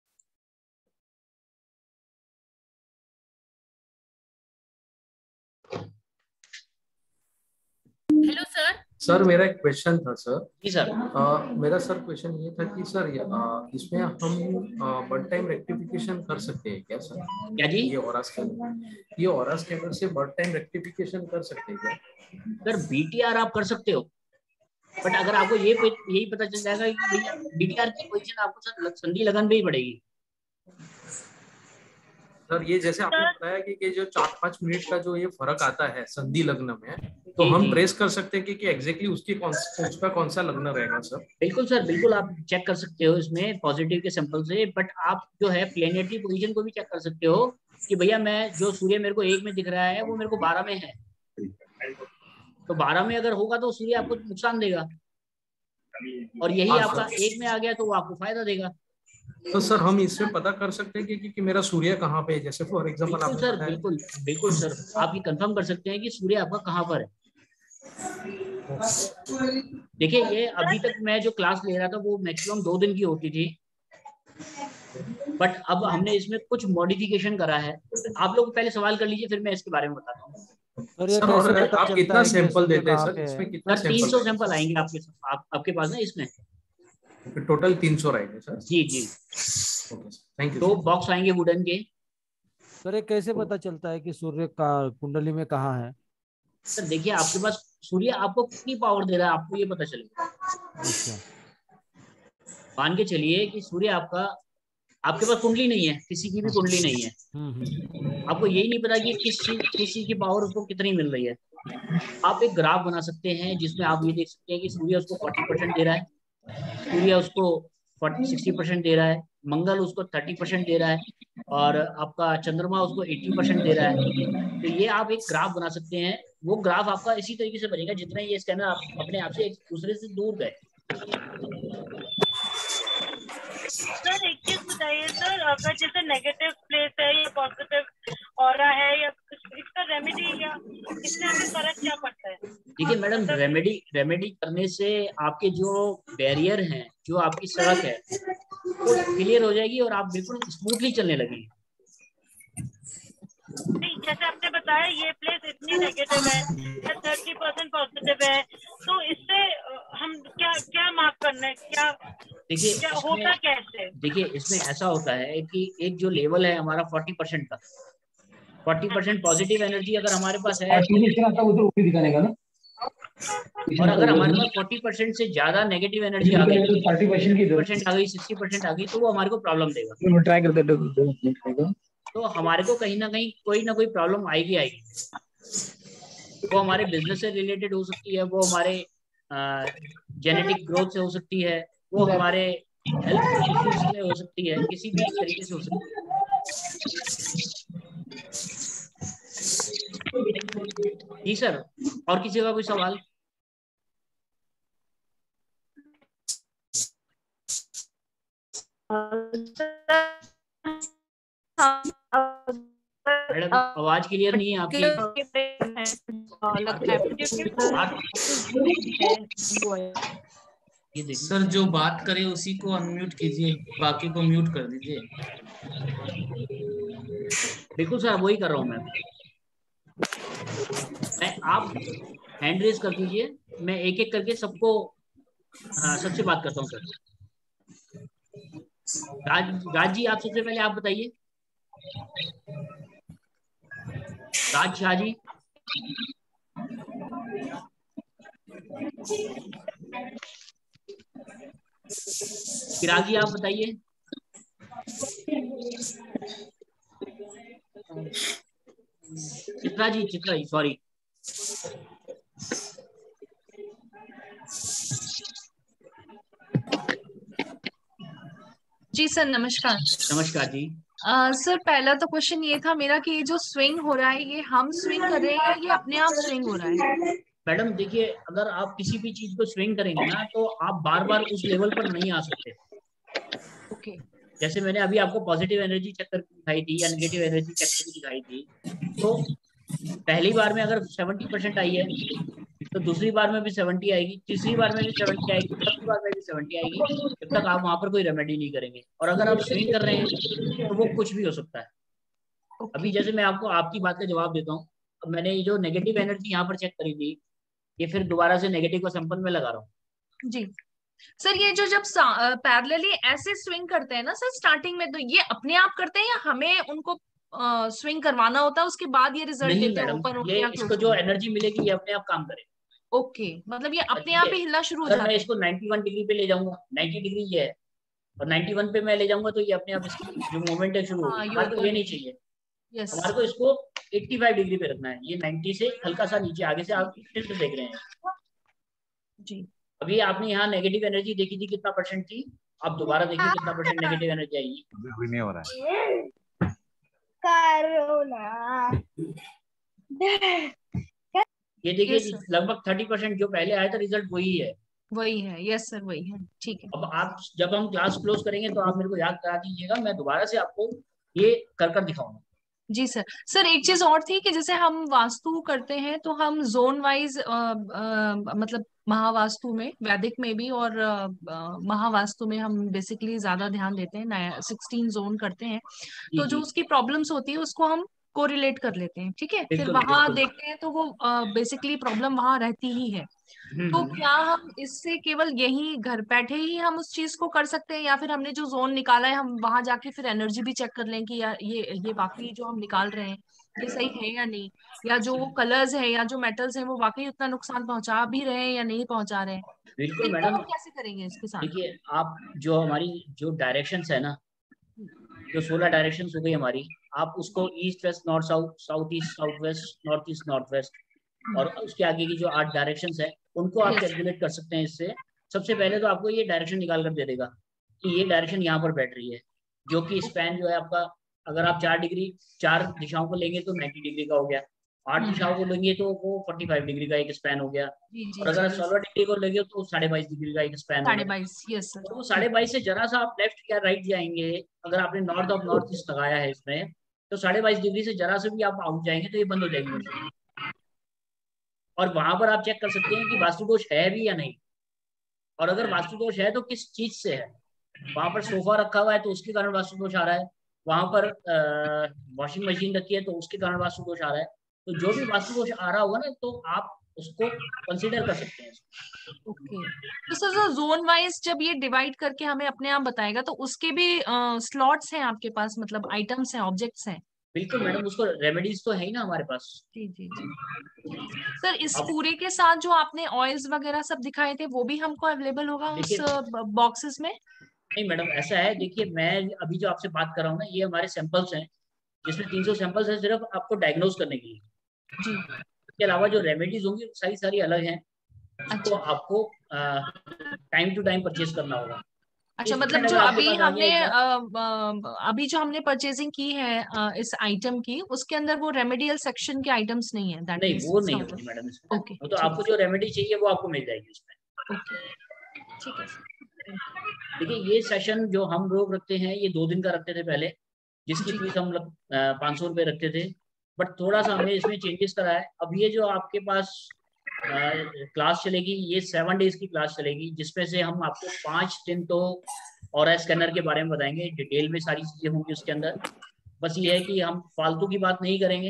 Hello sir. सर मेरा एक क्वेश्चन था सर। जी सर। आ, मेरा सर क्वेश्चन ये था कि सर ये, आ, इसमें हम बर्थ टाइम रेक्टिफिकेशन कर सकते हैं क्या सर? क्या जी? ये ऑरा स्कैनर ये ऑरा स्कैनर से बर्थ टाइम रेक्टिफिकेशन कर सकते हैं क्या? सर बीटीआर आप कर सकते हो, बट अगर आपको ये यही पता चल जाएगा कि भैया बीटीआर की पोजीशन आपको सर संधि लगन भी पड़ेगी। सर ये जैसे आपने बताया कि, कि जो चार पांच मिनट का जो ये फर्क आता है संधि लग्न में, तो हम ट्रेस कर सकते हैं कि, कि एग्जैक्टली उसकी कौन उसका कौन सा लग्न रहेगा सर? बिल्कुल सर, बिल्कुल आप चेक कर सकते हो इसमें पॉजिटिव के सैंपल से। बट आप जो है प्लेनेटरी पोजीशन को भी चेक कर सकते हो कि भैया मैं जो सूर्य मेरे को एक में दिख रहा है वो मेरे को बारह में है, तो बारह में अगर होगा तो सूर्य आपको नुकसान देगा, और यही आपका एक में आ गया तो वो आपको फायदा देगा। तो सर हम इसमें पता कर सकते हैं कि, कि, कि मेरा सूर्य कहाँ पे है? जैसे फॉर एग्जांपल बिल्कुल सर, बिल्कुल बिल्कुल सर, आप ये कंफर्म कर सकते हैं कि सूर्य आपका कहाँ पर है। देखिए ये अभी तक मैं जो क्लास ले रहा था वो मैक्सिमम दो दिन की होती थी, बट अब हमने इसमें कुछ मॉडिफिकेशन करा है। आप लोग पहले सवाल कर लीजिए, फिर मैं इसके बारे में बताता हूँ। सर ये कैसे पता आप चलता कितना है कि सैंपल सूर्य देते हैं कहाँ सर? पे है? इसमें कितना सर तीन सौ सैंपल आएंगे आपके आप, आपके पास ना इसमें। टोटल तीन सौ रहेंगे सर? जी जी। Thank you. दो बॉक्स आएंगे वुडन के। सर ये कैसे पता चलता है कि सूर्य का कुंडली में कहाँ है? सर देखिए आपके पास सूर्य आपको कितनी पावर दे रहा है आपको ये पता चलेगा। अच्छा। मान के चलिए कि सूर्य आपका, आपके पास कुंडली नहीं है, किसी की भी कुंडली नहीं है, आपको यही नहीं पता कि किस चीज किस चीज की पावर उसको कितनी मिल रही है। आप एक ग्राफ बना सकते हैं जिसमें आप ये देख सकते हैं कि सूर्य उसको चालीस परसेंट दे रहा है, सूर्य उसको साठ परसेंट दे रहा है, मंगल उसको तीस परसेंट दे रहा है, और आपका चंद्रमा उसको अस्सी परसेंट दे रहा है। तो ये आप एक ग्राफ बना सकते हैं। वो ग्राफ आपका इसी तरीके से बनेगा जितना ये स्कैनर आप अपने आप से एक दूसरे से दूर गए। सर एक चीज बताइए सर, अगर जैसे नेगेटिव प्लेस है या पॉजिटिव ऑरा है या इसका रेमेडी या इससे हमें फर्क क्या पड़ता है? देखिए मैडम, रेमेडी रेमेडी करने से आपके जो बैरियर हैं, जो आपकी सड़क है वो क्लियर हो जाएगी और आप बिल्कुल स्मूथली चलने लगेंगे। नहीं, जैसे आपने बताया ये प्लेस इतनी नेगेटिव है या थर्टी परसेंट पॉजिटिव है, तो इससे हम क्या क्या मार्क करना है? क्या देखिए क्या होता कैसे? देखिए इसमें ऐसा होता है कि एक जो लेवल है हमारा चालीस परसेंट का, चालीस परसेंट पॉजिटिव एनर्जी अगर हमारे पास है, और अगर हमारे पास चालीस परसेंट से ज्यादा नेगेटिव एनर्जी आ गई, तीस परसेंट आ गई, साठ परसेंट आ गई, तो वो हमारे को प्रॉब्लम देगा। ट्राई करते तो हमारे को कहीं ना कहीं कोई ना कोई प्रॉब्लम आएगी आएगी। वो हमारे बिजनेस से रिलेटेड हो सकती है, वो हमारे जेनेटिक ग्रोथ से हो सकती है, वो हमारे हेल्थ इश्यूज से हो सकती है, किसी भी तरीके से हो सकती है। जी सर, और किसी का कोई सवाल? मैडम आवाज क्लियर नहीं है आपकी। सर जो बात करे उसी को अनम्यूट कीजिए, बाकी को म्यूट कर दीजिए। बिल्कुल सर, वही कर रहा हूँ मैं मैं आप हैंड रेज कर दीजिए, मैं एक एक करके सबको सबसे बात करता हूँ सर। राज राज जी आप सबसे पहले आप बताइए। राज शाह जी। चिराग जी आप बताइए। चित्रा जी, चित्रा जी सॉरी। जी सर नमस्कार। नमस्कार जी। uh, सर पहला तो क्वेश्चन ये था मेरा कि ये जो स्विंग हो रहा है ये हम स्विंग कर रहे हैं या ये अपने आप स्विंग हो रहा है? मैडम देखिए, अगर आप किसी भी चीज को स्विंग करेंगे ना तो आप बार बार उस लेवल पर नहीं आ सकते। Okay okay. जैसे मैंने अभी आपको पॉजिटिव एनर्जी चक्कर दिखाई थी या नेगेटिव एनर्जी चक्कर दिखाई थी, तो पहली बार में अगर सत्तर परसेंट आई है तो दूसरी बार में भी सत्तर आएगी, तीसरी बार में भी सत्तर आएगी, चौथी बार में भी सत्तर आएगी, जब तक आप वहां पर कोई रेमेडी नहीं करेंगे। और अगर आप स्विंग कर रहे हैं तो वो कुछ भी हो सकता है। okay. अभी जैसे मैं आपको आपकी बात का जवाब देता हूँ, अब मैंने ये जो नेगेटिव एनर्जी यहाँ पर चेक करी थी, ये फिर दोबारा से नेगेटिव को सैंपल में लगा रहा हूँ। जी सर, ये जो जब पैरेलली ऐसे स्विंग करते हैं ना सर स्टार्टिंग में, तो ये अपने आप करते हैं या हमें उनको स्विंग करवाना होता है उसके बाद ये रिजल्ट देते हैं ओपन ये इसको जो एनर्जी मिलेगी ये अपने आप काम करेगा। Okay okay. मतलब ये अपने आप ही हिलना शुरू हो जाता है। मैं इसको इक्यानवे डिग्री पे ले जाऊंगा, नब्बे डिग्री ये है और इक्यानवे पे मैं ले जाऊंगा तो ये अपने आप इसकी जो मूवमेंट है शुरू होगी। हमारे को ये नहीं चाहिए, yes. हमारे को इसको पचासी डिग्री पे रखना है। ये नब्बे से हल्का सा नीचे, आगे से आप टिल्ट देख रहे हैं जी। अभी आपने यहाँ नेगेटिव एनर्जी देखी थी कितना परसेंट थी, आप दोबारा देखिए कितना परसेंट नेगेटिव एनर्जी आएगी। अभी नहीं हो रहा है। ये देखिए लगभग तीस परसेंट जो पहले आया था रिजल्ट वही है। वही है, यस सर वही है। ठीक है, अब आप जब हम क्लास क्लोज करेंगे तो आप मेरे को याद करा दीजिएगा, मैं दोबारा से आपको ये कर कर दिखाऊंगा। जी सर। सर एक चीज और थी कि जैसे हम वास्तु करते हैं तो हम जोन वाइज मतलब महावास्तु में, वैदिक में भी और आ, महावास्तु में हम बेसिकली ज्यादा ध्यान देते हैं, सिक्सटीन जोन करते हैं। तो जो उसकी प्रॉब्लम्स होती है उसको हम कोरिलेट कर लेते हैं, ठीक है, फिर वहां देखते हैं तो वो बेसिकली प्रॉब्लम वहां रहती ही है। तो क्या हम इससे केवल यही घर बैठे ही हम उस चीज को कर सकते हैं या फिर हमने जो जोन निकाला है हम वहां जाके फिर एनर्जी भी चेक कर लें कि या ये ये वाकई जो हम निकाल रहे हैं ये सही है या नहीं, या जो वो कलर्स है या जो मेटल्स हैं वो वाकई उतना नुकसान पहुंचा भी रहे हैं या नहीं पहुंचा रहे हैं? बिल्कुल मैडम, कैसे करेंगे इसके साथ? देखिए आप जो हमारी जो डायरेक्शंस है ना, जो सोलह डायरेक्शंस हो गई हमारी, आप उसको east west north south, south east south west, north east north west और उसके आगे की जो आठ डायरेक्शंस है उनको आप कैलकुलेट कर सकते हैं इससे। सबसे पहले तो आपको ये डायरेक्शन निकाल कर दे देगा कि ये डायरेक्शन यहाँ पर बैठ रही है, जो कि स्पैन जो है आपका, अगर आप चार डिग्री चार दिशाओं को लेंगे तो नब्बे डिग्री का हो गया, आठ दिशाओं को लेंगे तो वो पैंतालीस डिग्री का एक स्पैन हो गया, और अगर सोलह डिग्री को लेंगे तो साढ़े बाईस डिग्री का एक स्पैन हो गया। तो वो साढ़े बाईस से जरा सा आप लेफ्ट या राइट जाएंगे, अगर आपने नॉर्थ ऑफ नॉर्थ ईस्ट लगाया है इसमें, तो साढ़े बाईस डिग्री से जरा से भी आप आउट जाएंगे तो ये बंद हो जाएगी। और वहां पर आप चेक कर सकते हैं कि वास्तु दोष है भी या नहीं, और अगर वास्तु दोष है तो किस चीज से है। वहां पर सोफा रखा हुआ है तो उसके कारण वास्तु दोष आ रहा है, वहां पर वॉशिंग मशीन रखी है तो उसके कारण वास्तु दोष आ रहा है। तो जो भी वास्तु दोष आ रहा होगा ना तो आप उसको कंसीडर कर सकते हैं। Okay okay. तो सर जोन वाइज जब ये डिवाइड करके हमें अपने आप बताएगा तो उसके भी स्लॉट्स हैं आपके पास, मतलब आइटम्स हैं, ऑब्जेक्ट्स हैं? बिल्कुल मैडम, उसको रेमेडीज तो है ही ना हमारे पास। जी जी जी सर, इस पूरे के साथ जो आपने ऑयल्स वगैरह सब दिखाए थे वो भी हमको अवेलेबल होगा उस बॉक्सेस में? नहीं मैडम, ऐसा है, देखिए मैं अभी जो आपसे बात कर रहा हूँ ना, ये हमारे सैंपल्स हैं जिसमें तीन सौ सैंपल्स हैं सिर्फ आपको डायग्नोज करने के लिए जी। इसके अलावा जो रेमेडीज होंगी सारी सारी अलग हैं, तो अच्छा। आपको टाइम टू टाइम परचेज करना होगा। अच्छा, मतलब जो अभी हमने आ, आ, अभी जो हमने परचेजिंग की है आ, इस आइटम की, उसके अंदर वो रेमेडियल सेक्शन के आइटम्स नहीं है? नहीं is, वो नहीं होगी मैडम इसमें। ओके, तो आपको जो रेमेडी चाहिए वो आपको मिल जाएगी उसमें। ओके ठीक है। देखिए ये सेशन जो हम लोग रखते हैं ये दो दिन का रखते थे पहले, जिसकी फीस हम लोग पाँच सौ रुपये रखते थे, बट थोड़ा सा हमने इसमें चेंजेस करा है। अब ये जो आपके पास क्लास चलेगी ये सेवन डेज की क्लास चलेगी, जिसमें से हम आपको पाँच दिन तो और स्कैनर के बारे में बताएंगे, डिटेल में सारी चीजें होंगी उसके अंदर। बस ये है कि हम फालतू की बात नहीं करेंगे,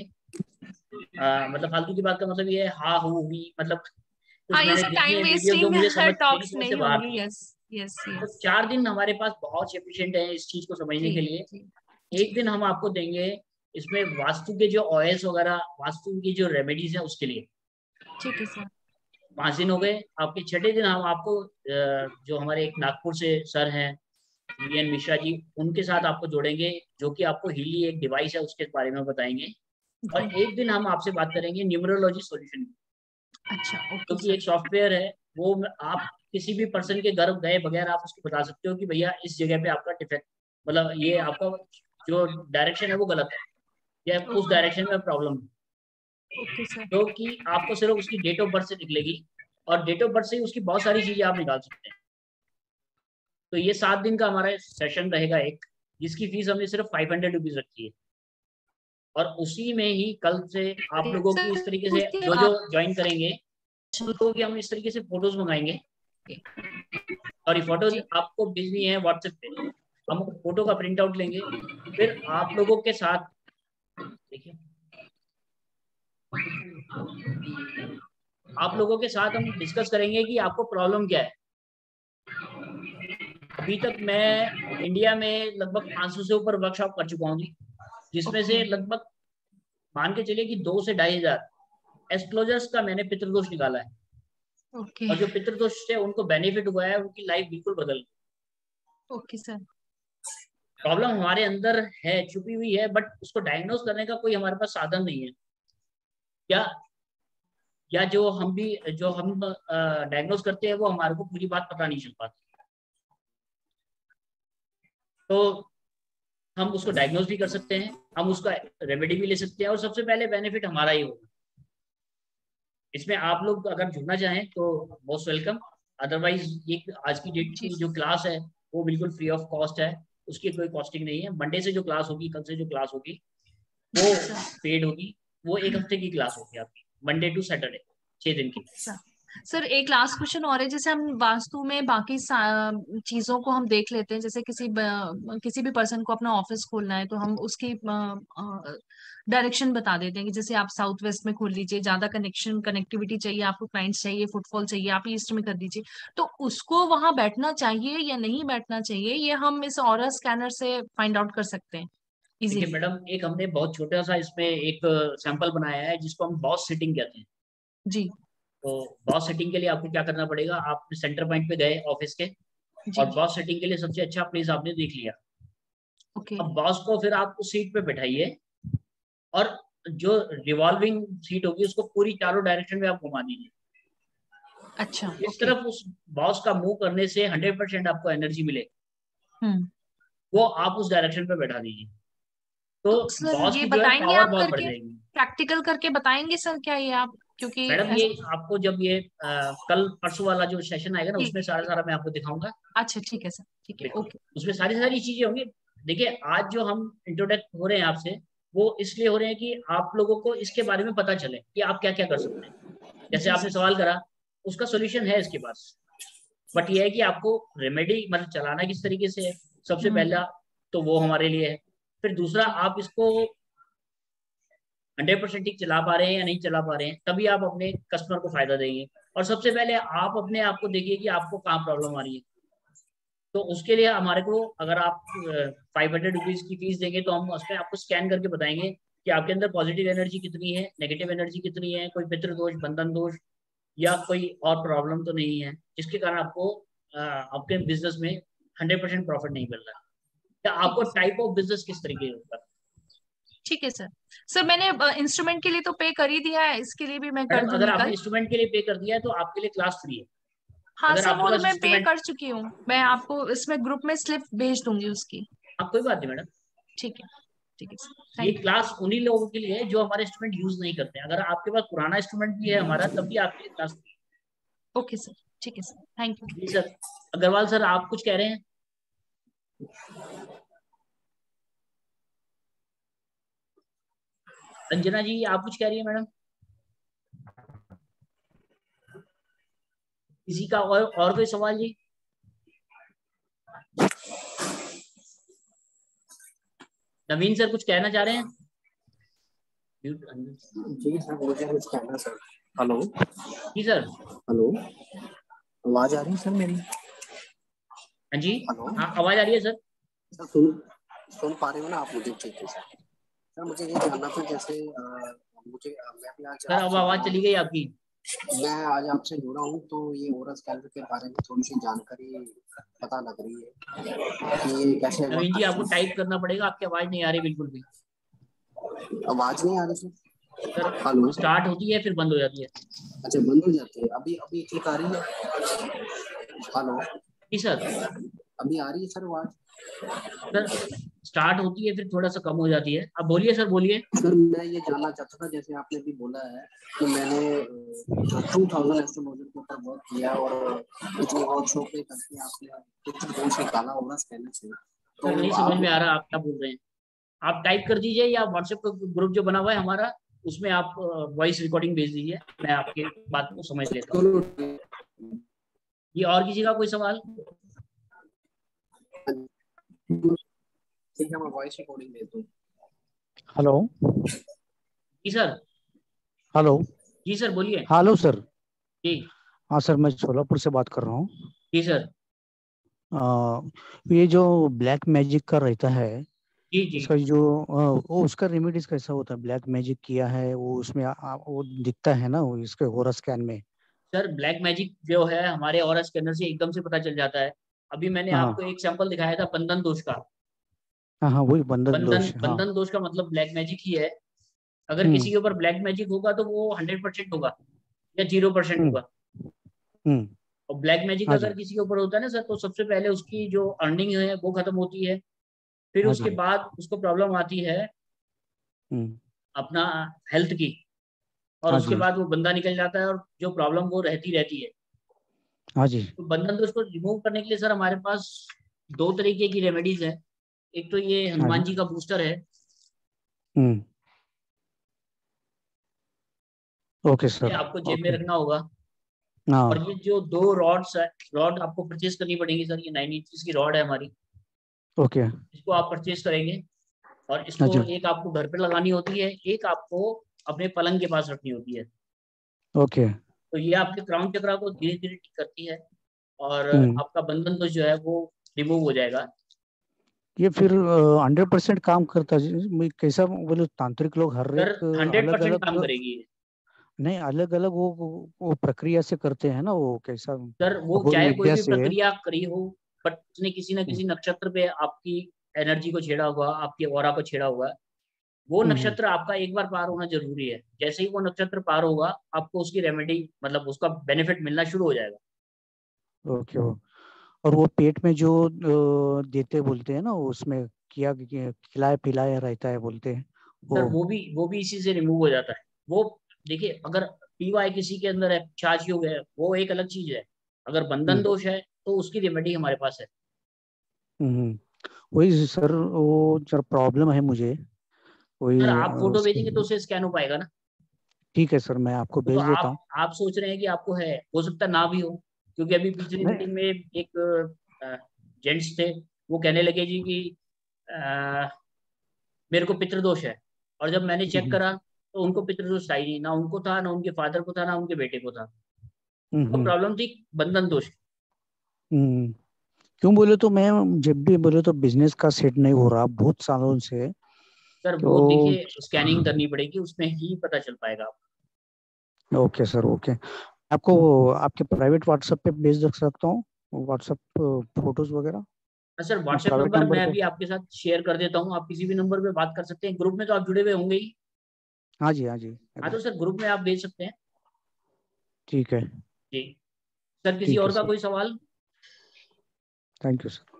आ, मतलब फालतू की बात का मतलब ये है हा हु हुई, मतलब हाँ, ये सब टाइम वेस्टिंग टॉक्स नहीं होंगी। यस यस तो चार दिन हमारे पास बहुत एफिशिएंट है इस चीज को समझने के लिए। एक दिन हम आपको देंगे इसमें वास्तु के जो ऑयल्स वगैरह, वास्तु की जो रेमेडीज है उसके लिए। ठीक है सर। पाँच दिन हो गए। आपके छठे दिन हम आपको जो हमारे एक नागपुर से सर हैं वी एन मिश्रा जी, उनके साथ आपको जोड़ेंगे, जो कि आपको हीली एक डिवाइस है उसके बारे में बताएंगे। और एक दिन हम आपसे बात करेंगे न्यूमरोलॉजी सॉल्यूशन। अच्छा, क्योंकि एक सॉफ्टवेयर है वो आप किसी भी पर्सन के घर गए बगैर आप उसको बता सकते हो कि भैया इस जगह पे आपका डिफेक्ट, मतलब ये आपका जो डायरेक्शन है वो गलत है या उस डायरेक्शन में प्रॉब्लम है। Okay sir. तो कि आपको सिर्फ उसकी डेट ऑफ बर्थ से निकलेगी और डेट ऑफ बर्थ से ही उसकी बहुत सारी चीजें आप निकाल सकते हैं। तो ये सात दिन का हमारा सेशन रहेगा एक, जिसकी फीस हमने सिर्फ फाइव हंड्रेड रुपीज रखी है। और उसी में ही कल से आप लोगों की इस तरीके से जो जो ज्वाइन करेंगे तो कि हम इस तरीके से फोटोज मंगाएंगे और ये फोटोज आपको भेजनी है व्हाट्सएप पे। हम फोटो का प्रिंट आउट लेंगे, फिर आप लोगों के साथ देखिए आप लोगों के साथ हम डिस्कस करेंगे कि आपको प्रॉब्लम क्या है। अभी तक मैं इंडिया में लगभग पाँच सौ से ऊपर वर्कशॉप कर चुका हूँ, जिसमें से लगभग मान के चलिए कि दो से ढाई हजार एस्ट्रोलॉजर्स का मैंने पितृदोष निकाला है। ओके। और जो पितृदोष से उनको बेनिफिट हुआ है, उनकी लाइफ बिल्कुल बदल गई। Okay sir. प्रॉब्लम हमारे अंदर है, छुपी हुई है, बट उसको डायग्नोज करने का कोई हमारे पास साधन नहीं है। या या जो हम भी जो हम डायग्नोज करते हैं वो हमारे को पूरी बात पता नहीं चल पाती। तो हम उसको डायग्नोज भी कर सकते हैं, हम उसका रेमेडी भी ले सकते हैं और सबसे पहले बेनिफिट हमारा ही होगा। इसमें आप लोग अगर जुड़ना चाहें तो मोस्ट वेलकम। अदरवाइज ये आज की डेट की जो क्लास है वो बिल्कुल फ्री ऑफ कॉस्ट है, उसकी कोई कॉस्टिंग नहीं है। मंडे से जो क्लास होगी, कल से जो क्लास होगी वो पेड होगी। वो एक हफ्ते की क्लास होगी आपकी, मंडे टू सैटरडे, छह दिन की। सर एक लास्ट क्वेश्चन और है, जैसे हम वास्तु में बाकी चीजों को हम देख लेते हैं, जैसे किसी किसी भी पर्सन को अपना ऑफिस खोलना है तो हम उसकी डायरेक्शन बता देते हैं कि जैसे आप साउथ वेस्ट में खोल लीजिए, ज्यादा कनेक्शन कनेक्टिविटी चाहिए आपको, क्लाइंट्स चाहिए, फुटफॉल चाहिए, आप ईस्ट में कर दीजिए। तो उसको वहां बैठना चाहिए या नहीं बैठना चाहिए, ये हम इस ऑरा स्कैनर से फाइंड आउट कर सकते हैं इजीली। देखिए मैडम, एक हमने बहुत छोटा सा इसमें एक सैंपल बनाया है जिसको हम बॉस सिटिंग कहते हैं जी। तो बॉस सेटिंग के लिए आपको क्या करना पड़ेगा, आप सेंटर पॉइंट पे गए ऑफिस के और बॉस सेटिंग के लिए सबसे अच्छा प्लेस आपने देख लिया। ओके। अब बॉस को फिर आप उस सीट पे बैठाइए और जो रिवॉल्विंग सीट होगी उसको पूरी चारों डायरेक्शन में आप घुमा दीजिए। अच्छा। इस तरफ उस बॉस का मूव करने से हंड्रेड परसेंट आपको एनर्जी मिले, वो आप उस डायरेक्शन पे बैठा दीजिए। तो, तो सर बॉस ये की जो है बताएंगे पावर आप बहुत बढ़ करके, जाएगी। प्रैक्टिकल करके बताएंगे सर क्या ये आप? क्योंकि मैडम ये आपको जब ये आ, कल परसों वाला जो सेशन आएगा ना उसमें सारा सारा मैं आपको दिखाऊंगा। अच्छा ठीक है सर, ठीक है, ओके। उसमें सारी सारी चीजें होंगी। देखिए आज जो हम इंट्रोडक्ट हो रहे हैं आपसे वो इसलिए हो रहे हैं कि आप लोगों को इसके बारे में पता चले कि आप क्या क्या कर सकते हैं। जैसे आपने सवाल करा, उसका सोल्यूशन है इसके पास, बट ये है कि आपको रेमेडी मतलब चलाना किस तरीके से है, सबसे पहला तो वो हमारे लिए है। फिर दूसरा, आप इसको हंड्रेड परसेंट ठीक चला पा रहे हैं या नहीं चला पा रहे हैं, तभी आप अपने कस्टमर को फायदा देंगे। और सबसे पहले आप अपने आप को देखिए कि आपको कहाँ प्रॉब्लम आ रही है। तो उसके लिए हमारे को अगर आप फाइव हंड्रेड रुपीज की फीस देंगे तो हम उसमें आपको स्कैन करके बताएंगे कि आपके अंदर पॉजिटिव एनर्जी कितनी है, नेगेटिव एनर्जी कितनी है, कोई पितृ दोष, बंधन दोष या कोई और प्रॉब्लम तो नहीं है जिसके कारण आपको आपके बिजनेस में हंड्रेड परसेंट प्रॉफिट नहीं मिल रहा है, या आपको टाइप ऑफ बिजनेस किस तरीके का। ठीक है सर। सर मैंने इंस्ट्रूमेंट के लिए तो पे कर ही दिया है, इसके लिए भी मैं कर दूंगी। अगर आपने इंस्ट्रूमेंट के लिए पे कर दिया है तो आपके लिए क्लास फ्री है। हाँ सर वो मैं पे कर चुकी हूँ, मैं आपको इसमें ग्रुप में स्लिप भेज दूंगी उसकी। आप कोई बात नहीं मैडम, ठीक है ठीक है सर। ये क्लास उन्हीं लोगों के लिए है जो हमारे इंस्ट्रूमेंट यूज नहीं करते हैं। अगर आपके पास पुराना इंस्ट्रूमेंट भी है हमारा तब भी आपके लिए क्लास फ्री है। ओके सर, ठीक है सर, थैंक यू। जी सर। अग्रवाल सर आप कुछ कह रहे हैं? अंजना जी आप कुछ कह रही है मैडम? किसी का और और कोई सवाल जी? नवीन सर कुछ कहना चाह रहे हैं? जी सर मुझे कुछ कहना sir. Hello ji sir. Hello आवाज आ रही है सर मेरी? हाँ जी। हाँ आवाज आ रही है सर। सर सुन सुन पा रहे हो ना आप मुझे? ठीक है सर। सर मुझे ये जानना था जैसे आ, मुझे मैं भी आज सर अब आवाज चली गई आपकी। मैं आज आपसे जुड़ा हूँ तो ये ओरस कैलोरी के बारे में थोड़ी सी जानकारी पता लग रही है कि ये कैसे नवीन जी आपको टाइप करना पड़ेगा, आपकी आवाज नहीं आ रही बिल्कुल भी। आवाज नहीं आ रही सर? हेलो, स्टार्ट होती है फिर बंद हो जाती है। अच्छा बंद हो जाती है, अभी अभी ठीक आ रही है? हेलो जी सर, अभी आ रही है सर आवाज? सर स्टार्ट होती है फिर थोड़ा सा कम हो जाती है। अब बोलिए सर, बोलिए। सर मैं ये जानना चाहता था, जैसे आपने भी बोला है कि मैंने टू थाउजेंड एस्ट्रोलॉजर के ऊपर वर्क किया और इतने वर्कशॉप पे करके आपने पिक्चर कौन से काला होगा स्कैनर से, तो सर नहीं समझ में आ रहा आप क्या बोल रहे हैं। आप टाइप कर दीजिए या व्हाट्सएप का ग्रुप जो बना हुआ है हमारा, उसमें आप वॉइस रिकॉर्डिंग भेज दीजिए, मैं आपके बात को समझ लेता हूँ। ये और किसी का कोई सवाल? ठीक है, मैं वॉइस रिकॉर्डिंग भेज दूँ। Hello ji sir. Hello ji sir बोलिए। Hello sir. जी हाँ सर, मैं सोलापुर से बात कर रहा हूँ। जी सर। आ, ये जो ब्लैक मैजिक का रहता है, जी जी इसका जो आ, वो उसका रेमेडीज कैसा होता है? ब्लैक मैजिक किया है वो उसमें आ, आ, वो दिखता है ना वो इसके होरा स्कैन में? सर ब्लैक मैजिक जो है हमारे ऑरा स्कैनर से एकदम से पता चल जाता है। अभी मैंने हाँ आपको एक सैंपल दिखाया था बंधन दोष का। हाँ हाँ, वही बंधन बंधन दोष, हाँ। बंधन दोष का मतलब ब्लैक मैजिक ही है। अगर हम्म किसी के ऊपर ब्लैक मैजिक होगा तो वो हंड्रेड परसेंट होगा या जीरो परसेंट हम्म होगा। हम्म। और ब्लैक मैजिक हाँ अगर जी किसी के ऊपर होता है ना सर, तो सबसे पहले उसकी जो अर्निंग है वो खत्म होती है। फिर हाँ उसके जी। बाद उसको प्रॉब्लम आती है हम्म। अपना हेल्थ की। और हाँ उसके जी। बाद वो बंदा निकल जाता है और जो प्रॉब्लम वो रहती रहती है। हाँ जी। तो बंधन दोष को रिमूव करने के लिए सर हमारे पास दो तरीके की रेमेडीज है। एक तो ये हाँ हनुमान जी। जी का बूस्टर है। हम्म। ओके ये सर। आपको जेब में ओके। रखना होगा। और हाँ। ये जो दो रॉड्स है, रॉड आपको परचेज करनी पड़ेगी सर। ये नाइन इंचज की रॉड है हमारी। ओके। इसको आप परचेज करेंगे और हाँ इसको जी। एक आपको घर पे लगानी होती है, एक आपको अपने पलंग के पास रखनी होती है। ओके। तो ये आपके क्राउन चक्रा को धीरे धीरे ठीक करती है और हम्म। आपका बंधन दोष जो है वो रिमूव हो जाएगा। ये फिर हंड्रेड परसेंट काम करता है? मैं कैसा बोले, तांत्रिक लोग हर सर एक हंड्रेड अलग परसेंट काम अलग, करेगी ये। नहीं अलग अलग वो वो वो प्रक्रिया से करते हैं ना, वो कैसा सर वो खगोल चाहे कोई विद्या भी से? प्रक्रिया करी हो, बट उसने किसी न हम्म किसी नक्षत्र पे आपकी एनर्जी को छेड़ा हुआ, आपके ऑरा को छेड़ा हुआ। वो हम्म। नक्षत्र आपका एक बार पार होना जरूरी है। जैसे ही वो नक्षत्र पार होगा आपको उसकी रेमेडी मतलब उसका बेनिफिट मिलना शुरू हो जाएगा। ओके। और वो पेट में जो अ, देते बोलते हैं ना, उसमें किया खिलाया पिलाया रहता है बोलते हैं सर वो? वो भी वो भी इसी से रिमूव हो जाता है। वो देखिए, अगर पीवाई किसी के अंदर है, छाछ योग है, वो एक अलग चीज है। अगर बंधन हम्म दोष है तो उसकी रेमेडी हमारे पास है। हम्म। वही सर, वो जरा प्रॉब्लम है मुझे, सर वही आप अ, फोटो भेजेंगे तो उसकी- उसे स्कैन हो पाएगा ना। ठीक है सर, मैं आपको तो भेज देता आप हूँ। आप सोच रहे हैं कि आपको है, हो सकता है ना भी हो। क्योंकि अभी पिछली नहीं। मीटिंग में एक जेंट्स थे, वो कहने लगे जी कि अ, मेरे को पितृदोष है। और जब मैंने चेक हम्म करा तो उनको पितृदोष था ही नहीं, ना उनको था, ना उनके फादर को था, ना उनके बेटे को था। हम्म तो हम्म प्रॉब्लम थी बंधन दोष की। हम्म। क्यों बोले तो मैं जब भी बोले तो बिजनेस का सेट नहीं हो रहा बहुत सालों से। सर वो तो देखिए स्कैनिंग करनी पड़ेगी, उसमें ही पता चल पाएगा आपको। Okay sir, okay. आपको आपके प्राइवेट व्हाट्सएप पे भेज देख सकता हूँ, व्हाट्सएप फोटोज वगैरह, हाँ sir, WhatsApp private number number मैं पे? अभी आपके साथ शेयर कर देता हूँ। आप किसी भी नंबर पे बात कर सकते हैं। ग्रुप में तो आप जुड़े हुए होंगे ही। हाँ जी, हाँ जी, हाँ तो एकदम। सर ग्रुप में आप भेज सकते हैं। ठीक है। जी सर, किसी ठीक है और का सर, कोई सवाल? Thank you sir.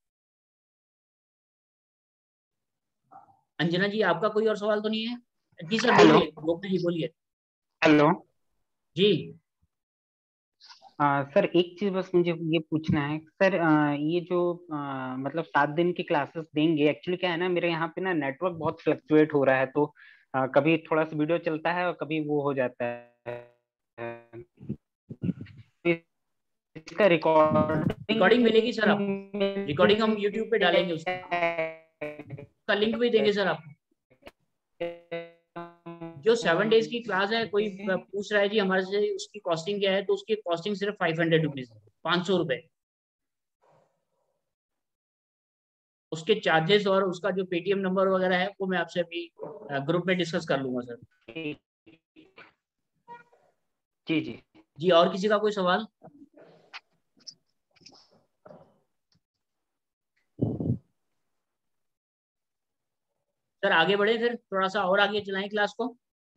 Anjana ji आपका कोई और सवाल तो नहीं है? जी सर हेलो बोलिए, गोपी जी बोलिए। हेलो। जी आ, सर एक चीज बस मुझे ये पूछना है सर, आ, ये जो आ, मतलब सात दिन की क्लासेस देंगे, एक्चुअली क्या है ना, मेरे यहाँ पे ना नेटवर्क बहुत फ्लक्चुएट हो रहा है, तो आ, कभी थोड़ा सा वीडियो चलता है और कभी वो हो जाता है। इसका रिकॉर्डिंग रिकॉर्डिंग मिलेगी सर आपको। रिकॉर्डिंग हम यूट्यूब पे डालेंगे उसका। उसका लिंक भी देंगे सर आपको। जो सेवन डेज की क्लास है, कोई पूछ रहा है जी हमारे से उसकी कॉस्टिंग क्या है, तो उसकी कॉस्टिंग सिर्फ फाइव हंड्रेड रुपीज है, पाँच सौ रुपए। उसके चार्जेस और उसका जो पेटीएम नंबर वगैरह है वो मैं आपसे अभी ग्रुप में डिस्कस कर लूंगा सर। जी जी जी। और किसी का कोई सवाल? सर आगे बढ़े, फिर थोड़ा सा और आगे चलाएं क्लास को।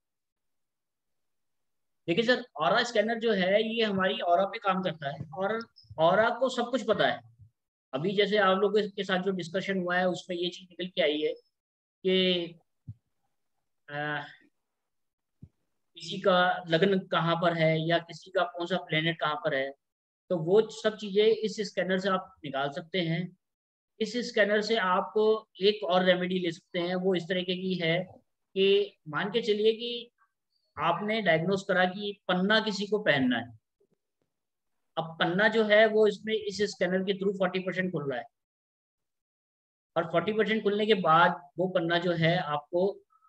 देखिए सर, ऑरा स्कैनर जो है ये हमारी ऑरा पे काम करता है, और ऑरा को सब कुछ पता है। अभी जैसे आप लोगों के साथ जो डिस्कशन हुआ है उसमें ये चीज निकल के आई है कि आ, किसी का लग्न कहाँ पर है या किसी का कौन सा प्लेनेट कहाँ पर है, तो वो सब चीजें इस स्कैनर से आप निकाल सकते हैं। इस स्कैनर से आप एक और रेमेडी ले सकते हैं, वो इस तरीके की है कि मान के चलिए कि आपने डायग्नोस करा कि पन्ना किसी को पहनना है। अब पन्ना जो है वो इसमें इस स्कैनर के थ्रू फोर्टी परसेंट खुल रहा है, और फोर्टी परसेंट खुलने के बाद वो पन्ना जो है आपको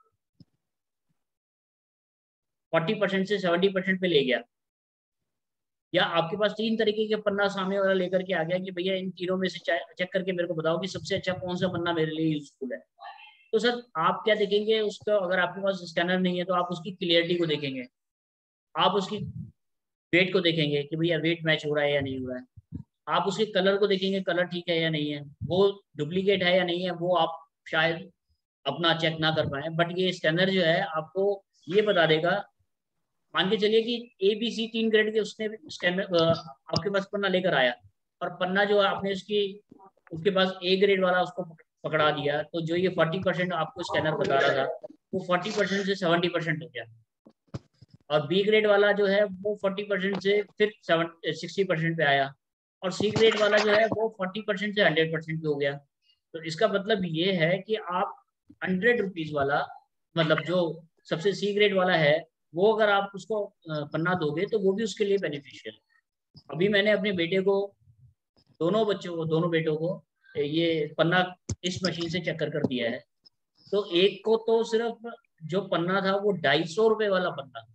फोर्टी परसेंट से सेवेंटी परसेंट पे ले गया, या आपके पास तीन तरीके के पन्ना सामने वाला लेकर के आ गया कि भैया इन तीनों में से चेक करके मेरे को बताओ कि सबसे अच्छा कौन सा पन्ना मेरे लिए यूजफुल है। तो सर आप क्या देखेंगे उसका, अगर आपके पास स्कैनर नहीं है तो आप उसकी क्लियरिटी को देखेंगे, आप उसकी वेट को देखेंगे कि भैया वेट मैच हो रहा है या नहीं हो रहा है, आप उसके कलर को देखेंगे कलर ठीक है या नहीं है, वो डुप्लीकेट है या नहीं है, वो आप शायद अपना चेक ना कर पाए। बट ये स्कैनर जो है आपको ये बता देगा। मान के चलिए कि ए बी सी तीन ग्रेड के उसने स्कैनर आपके पास पन्ना लेकर आया, और पन्ना जो आपने उसकी उसके पास ए ग्रेड वाला उसको पकड़ा दिया, तो जो ये फोर्टी परसेंट आपको स्कैनर बता रहा था वो फोर्टी परसेंट से सेवेंटी परसेंट हो गया, और बी ग्रेड वाला जो है वो फोर्टी परसेंट से फिर सिक्सटी परसेंट पे आया, और सी ग्रेड वाला जो है वो फोर्टी परसेंट से हंड्रेड परसेंट पे हो गया। तो इसका मतलब ये है कि आप हंड्रेड रुपीज वाला, मतलब जो सबसे सी ग्रेड वाला है, वो अगर आप उसको पन्ना दोगे तो वो भी उसके लिए बेनिफिशियल है। अभी मैंने अपने बेटे को, दोनों बच्चों को, दोनों बेटों को ये पन्ना इस मशीन से चेक कर दिया है। तो एक को तो सिर्फ जो पन्ना था वो ढाई सौ रुपए वाला पन्ना,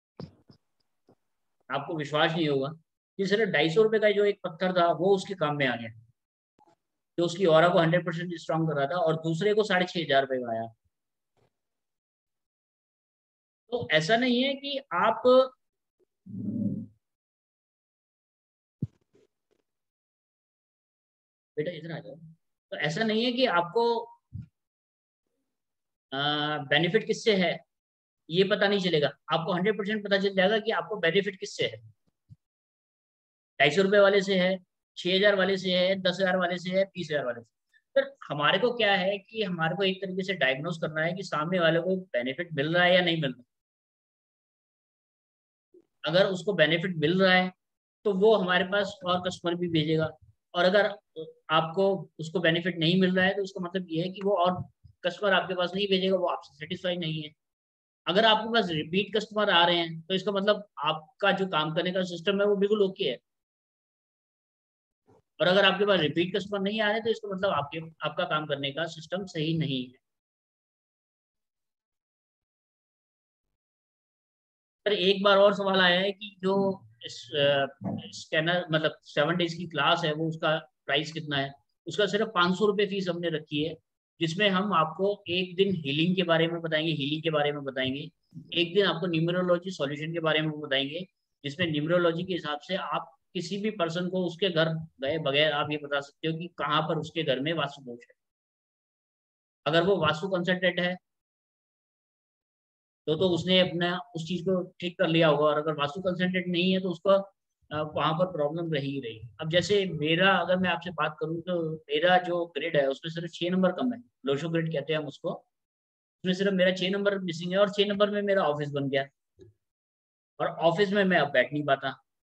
आपको विश्वास नहीं होगा कि सिर्फ ढाई सौ रुपए का जो एक पत्थर था वो उसके काम में आ गया, जो उसकी ऑरा को हंड्रेड परसेंट स्ट्रॉन्ग कर रहा था, और दूसरे को साढ़े छह हजार रुपए का आया। तो ऐसा नहीं है कि आप बेटा इधर आ जाओ, तो ऐसा नहीं है कि आपको बेनिफिट किससे है ये पता नहीं चलेगा, आपको हंड्रेड परसेंट पता चल जाएगा कि आपको बेनिफिट किससे है। ढाई सौ रुपए वाले से है, छह हजार वाले से है, दस हजार वाले से है, बीस हजार वाले से। पर हमारे को क्या है कि हमारे को एक तरीके से डायग्नोस करना है कि सामने वाले को बेनिफिट मिल रहा है या नहीं मिल रहा है। अगर उसको बेनिफिट मिल रहा है तो वो हमारे पास और कस्टमर भी भेजेगा, और अगर आपको उसको बेनिफिट नहीं मिल रहा है तो उसका मतलब ये है कि वो और कस्टमर आपके पास नहीं भेजेगा, वो आपसे सेटिस्फाई नहीं है। अगर आपके पास रिपीट कस्टमर आ रहे हैं तो इसका मतलब आपका जो काम करने का सिस्टम है वो बिल्कुल ओके है, और अगर आपके पास रिपीट कस्टमर नहीं आ रहे तो इसका मतलब आपके आपका काम करने का सिस्टम सही नहीं है। पर एक बार और सवाल आया है कि जो स्कैनर मतलब सेवन डेज की क्लास है वो उसका प्राइस कितना है। उसका सिर्फ पाँच सौ रुपये फीस हमने रखी है, जिसमें हम आपको एक दिन हीलिंग के बारे में बताएंगे, हीलिंग के बारे में बताएंगे, एक दिन आपको न्यूमरोलॉजी सॉल्यूशन के बारे में बताएंगे, जिसमें न्यूमरोलॉजी के हिसाब से आप किसी भी पर्सन को उसके घर गए बगैर आप ये बता सकते हो कि कहाँ पर उसके घर में वास्तु दोष है। अगर वो वास्तु कंसल्टेंट है तो तो उसने अपना उस चीज को ठीक कर लिया होगा, और अगर वास्तु कंसल्टेंट नहीं है तो उसको वहां पर प्रॉब्लम रही ही रही। अब जैसे मेरा अगर मैं आपसे बात करूं तो मेरा जो ग्रेड है उसमें सिर्फ छह नंबर कम है, लोशो ग्रेड कहते हैं हम उसको। उसमें सिर्फ मेरा छह नंबर मिसिंग है, और छह नंबर में मेरा ऑफिस बन गया, और ऑफिस में मैं अब बैठ नहीं पाता।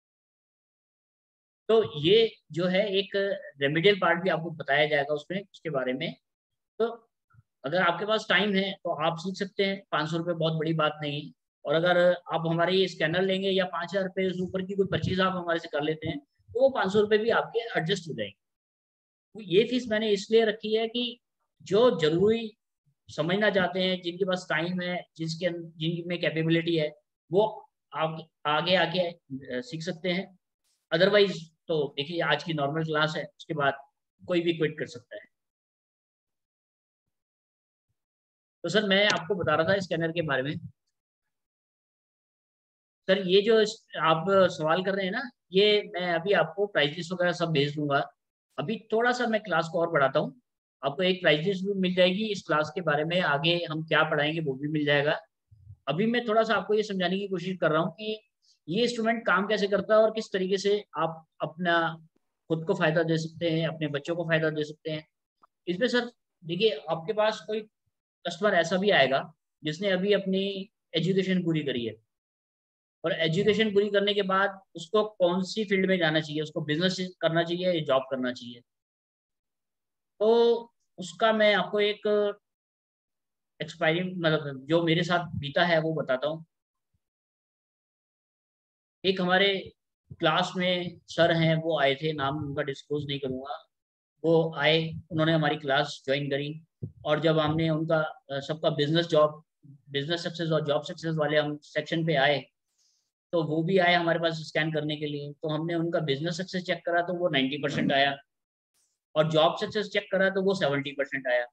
तो ये जो है एक रेमेडियल पार्ट भी आपको बताया जाएगा उसमें, उसके बारे में। तो अगर आपके पास टाइम है तो आप सीख सकते हैं, पाँच सौ रुपये बहुत बड़ी बात नहीं है। और अगर आप हमारे ये स्कैनर लेंगे या पाँच हजार रुपये से ऊपर की कोई परचेज आप हमारे से कर लेते हैं तो वो पाँच सौ रुपये भी आपके एडजस्ट हो जाएंगे। तो ये फीस मैंने इसलिए रखी है कि जो जरूरी समझना चाहते हैं, जिनके पास टाइम है, जिसके जिनमें कैपेबिलिटी है, वो आगे आगे आके सीख सकते हैं। अदरवाइज तो देखिए आज की नॉर्मल क्लास है, उसके बाद कोई भी क्विट कर सकता है। तो सर मैं आपको बता रहा था स्कैनर के बारे में। सर ये जो आप सवाल कर रहे हैं ना, ये मैं अभी आपको प्राइस लिस्ट वगैरह सब भेज दूंगा। अभी थोड़ा सा मैं क्लास को और बढ़ाता हूँ, आपको एक प्राइस लिस्ट भी मिल जाएगी इस क्लास के बारे में, आगे हम क्या पढ़ाएंगे वो भी मिल जाएगा। अभी मैं थोड़ा सा आपको ये समझाने की कोशिश कर रहा हूँ कि ये इंस्ट्रूमेंट काम कैसे करता है और किस तरीके से आप अपना खुद को फायदा दे सकते हैं, अपने बच्चों को फायदा दे सकते हैं इसमें। सर देखिए, आपके पास कोई कस्टमर ऐसा भी आएगा जिसने अभी अपनी एजुकेशन पूरी करी है, और एजुकेशन पूरी करने के बाद उसको कौन सी फील्ड में जाना चाहिए, उसको बिजनेस करना चाहिए या जॉब करना चाहिए, तो उसका मैं आपको एक एक्सपायरी मतलब जो मेरे साथ बीता है वो बताता हूँ। एक हमारे क्लास में सर हैं, वो आए थे, नाम उनका डिस्क्लोज नहीं करूँगा। वो आए, उन्होंने हमारी क्लास ज्वाइन करी, और जब हमने उनका सबका बिजनेस जॉब बिजनेस सक्सेस और जॉब सक्सेस वाले हम सेक्शन पे आए, तो वो भी आए हमारे पास स्कैन करने के लिए। तो हमने उनका बिजनेस सक्सेस चेक करा तो वो नाइन्टी परसेंट आया, और जॉब सक्सेस चेक करा तो वो सेवेंटी परसेंट आया।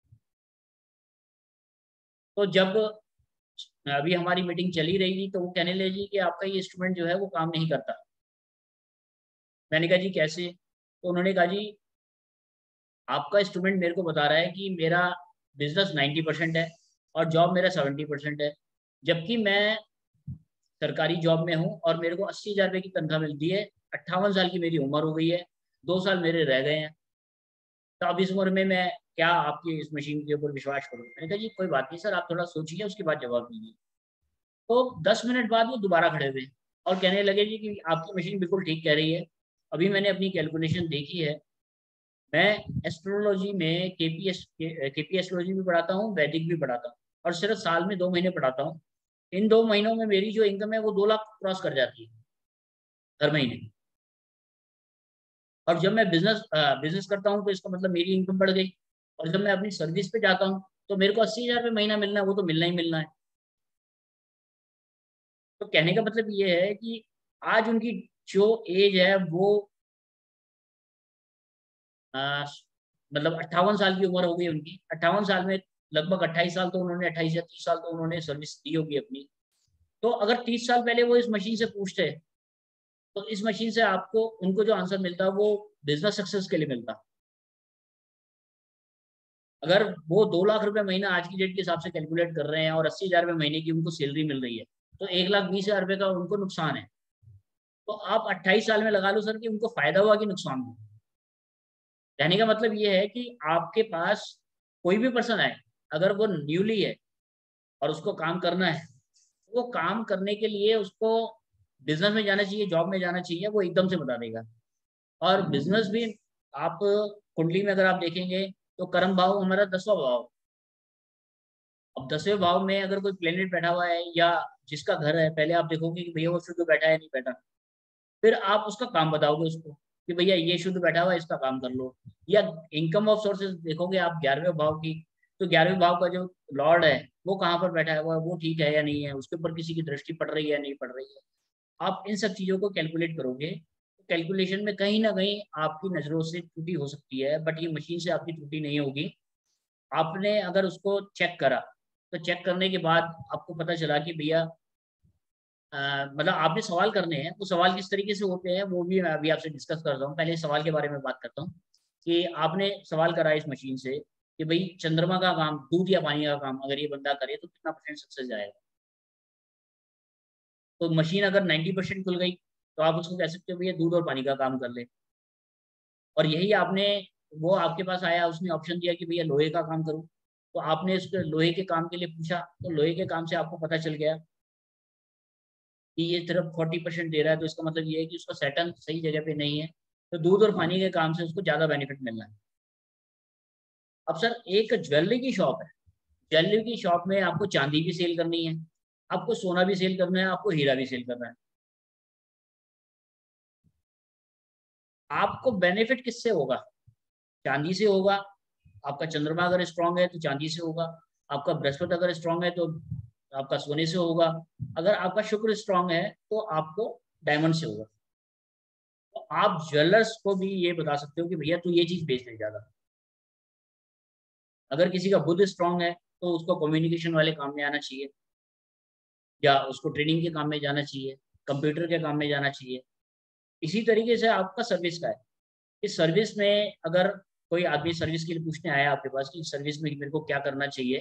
तो जब अभी हमारी मीटिंग चली रही थी तो वो कहने लगी कि आपका ये इंस्ट्रूमेंट जो है वो काम नहीं करता। मैंने कहा जी कैसे? तो उन्होंने कहा जी आपका इंस्ट्रूमेंट मेरे को बता रहा है कि मेरा बिजनेस नाइन्टी परसेंट है और जॉब मेरा सेवेंटी परसेंट है, जबकि मैं सरकारी जॉब में हूँ और मेरे को अस्सी हज़ार रुपये की तनख्वाह मिलती है, अट्ठावन साल की मेरी उम्र हो गई है, दो साल मेरे रह गए हैं, तो अब इस उम्र में मैं क्या आपकी इस मशीन के ऊपर विश्वास करूँ? मैंने कहा जी कोई बात नहीं सर, आप थोड़ा सोचिए, उसके बाद जवाब दीजिए। तो दस मिनट बाद वो दोबारा खड़े हुए और कहने लगे जी कि आपकी मशीन बिल्कुल ठीक कह रही है, अभी मैंने अपनी कैलकुलेशन देखी है, मैं एस्ट्रोलॉजी में केपीएस केपी एस्ट्रोलॉजी भी पढ़ाता हूँ, वैदिक भी पढ़ाता हूँ, और सिर्फ साल में दो महीने पढ़ाता हूँ। इन दो महीनों में मेरी जो इनकम है वो दो लाख क्रॉस कर जाती है हर महीने। और जब मैं बिजनेस बिजनेस करता हूँ तो इसका मतलब मेरी इनकम बढ़ गई, और जब मैं अपनी सर्विस पे जाता हूँ तो मेरे को अस्सी हज़ार रुपये महीना मिलना है, वो तो मिलना ही मिलना है। तो कहने का मतलब ये है कि आज उनकी जो एज है वो आ, मतलब अट्ठावन साल की उम्र हो गई उनकी। अट्ठावन साल में लगभग अट्ठाईस साल तो उन्होंने अट्ठाईस या तीस साल तो उन्होंने सर्विस दी होगी अपनी। तो अगर तीस साल पहले वो इस मशीन से पूछते तो इस मशीन से आपको उनको जो आंसर मिलता वो बिजनेस सक्सेस के लिए मिलता। अगर वो दो लाख रुपए महीना आज की डेट के हिसाब से कैलकुलेट कर रहे हैं और अस्सी हजार रुपये महीने की उनको सैलरी मिल रही है, तो एक लाख बीस हजार रुपये का उनको नुकसान है। तो आप अट्ठाईस साल में लगा लो सर कि उनको फायदा हुआ कि नुकसान हुआ। कहने का मतलब ये है कि आपके पास कोई भी पर्सन आए, अगर वो न्यूली है और उसको काम करना है, वो काम करने के लिए उसको बिजनेस में जाना चाहिए, जॉब में जाना चाहिए, वो एकदम से बता देगा। और बिजनेस भी आप कुंडली में अगर आप देखेंगे तो कर्म भाव हमारा दसवां भाव। अब दसवें भाव में अगर कोई प्लेनेट बैठा हुआ है या जिसका घर है, पहले आप देखोगे कि भैया वो शुद्ध बैठा है नहीं बैठा, फिर आप उसका काम बताओगे उसको कि भैया ये शुद्ध बैठा हुआ है, इसका काम कर लो। या इनकम ऑफ सोर्सेज देखोगे आप ग्यारहवें भाव की, तो ग्यारहवें भाव का जो लॉर्ड है वो कहाँ पर बैठा हुआ है, वो ठीक है या नहीं है, उसके ऊपर किसी की दृष्टि पड़ रही है या नहीं पड़ रही है। आप इन सब चीज़ों को कैलकुलेट करोगे तो कैलकुलेशन में कहीं ना कहीं आपकी नज़रों से त्रुटि हो सकती है, बट ये मशीन से आपकी त्रुटि नहीं होगी। आपने अगर उसको चेक करा तो चेक करने के बाद आपको पता चला कि भैया मतलब आपने सवाल करने हैं, वो सवाल किस तरीके से होते हैं वो भी मैं अभी आपसे डिस्कस कर रहा हूँ। पहले सवाल के बारे में बात करता हूँ कि आपने सवाल करा इस मशीन से कि भाई चंद्रमा का काम, दूध या पानी का काम अगर ये बंदा करे तो कितना परसेंट सक्सेस जाएगा। तो मशीन अगर नाइन्टी परसेंट खुल गई तो आप उसको कह सकते हो भैया दूध और पानी का काम कर ले। और यही आपने, वो आपके पास आया, उसने ऑप्शन दिया कि भैया लोहे का काम करूँ, तो आपने उसके लोहे के काम के लिए पूछा, तो लोहे के काम से आपको पता चल गया कि ये सिर्फ फोर्टी परसेंट दे रहा है, तो इसका मतलब ये है कि उसका सेटल सही जगह पे नहीं है, तो दूध और पानी के काम से उसको ज़्यादा बेनिफिट मिलना है। अब सर एक ज्वेलरी की शॉप है, ज्वेलरी की शॉप में आपको चांदी भी सेल करनी है, आपको सोना भी सेल करना है, आपको हीरा भी सेल करना है। आपको बेनिफिट किससे होगा? चांदी से होगा। आपका चंद्रमा अगर स्ट्रांग है तो चांदी से होगा, आपका बृहस्पति अगर स्ट्रांग है तो आपका सोने से होगा, अगर आपका शुक्र स्ट्रांग है तो आपको डायमंड से होगा। तो आप ज्वेलर्स को भी ये बता सकते हो कि भैया तू ये चीज बेच ले ज्यादा। अगर किसी का बुध स्ट्रांग है तो उसको कम्युनिकेशन वाले काम में आना चाहिए। या उसको ट्रेनिंग के काम में जाना चाहिए, कंप्यूटर के काम में जाना चाहिए। इसी तरीके से आपका सर्विस का है। इस सर्विस में अगर कोई आदमी सर्विस के लिए पूछने आया आपके पास कि सर्विस में मेरे को क्या करना चाहिए,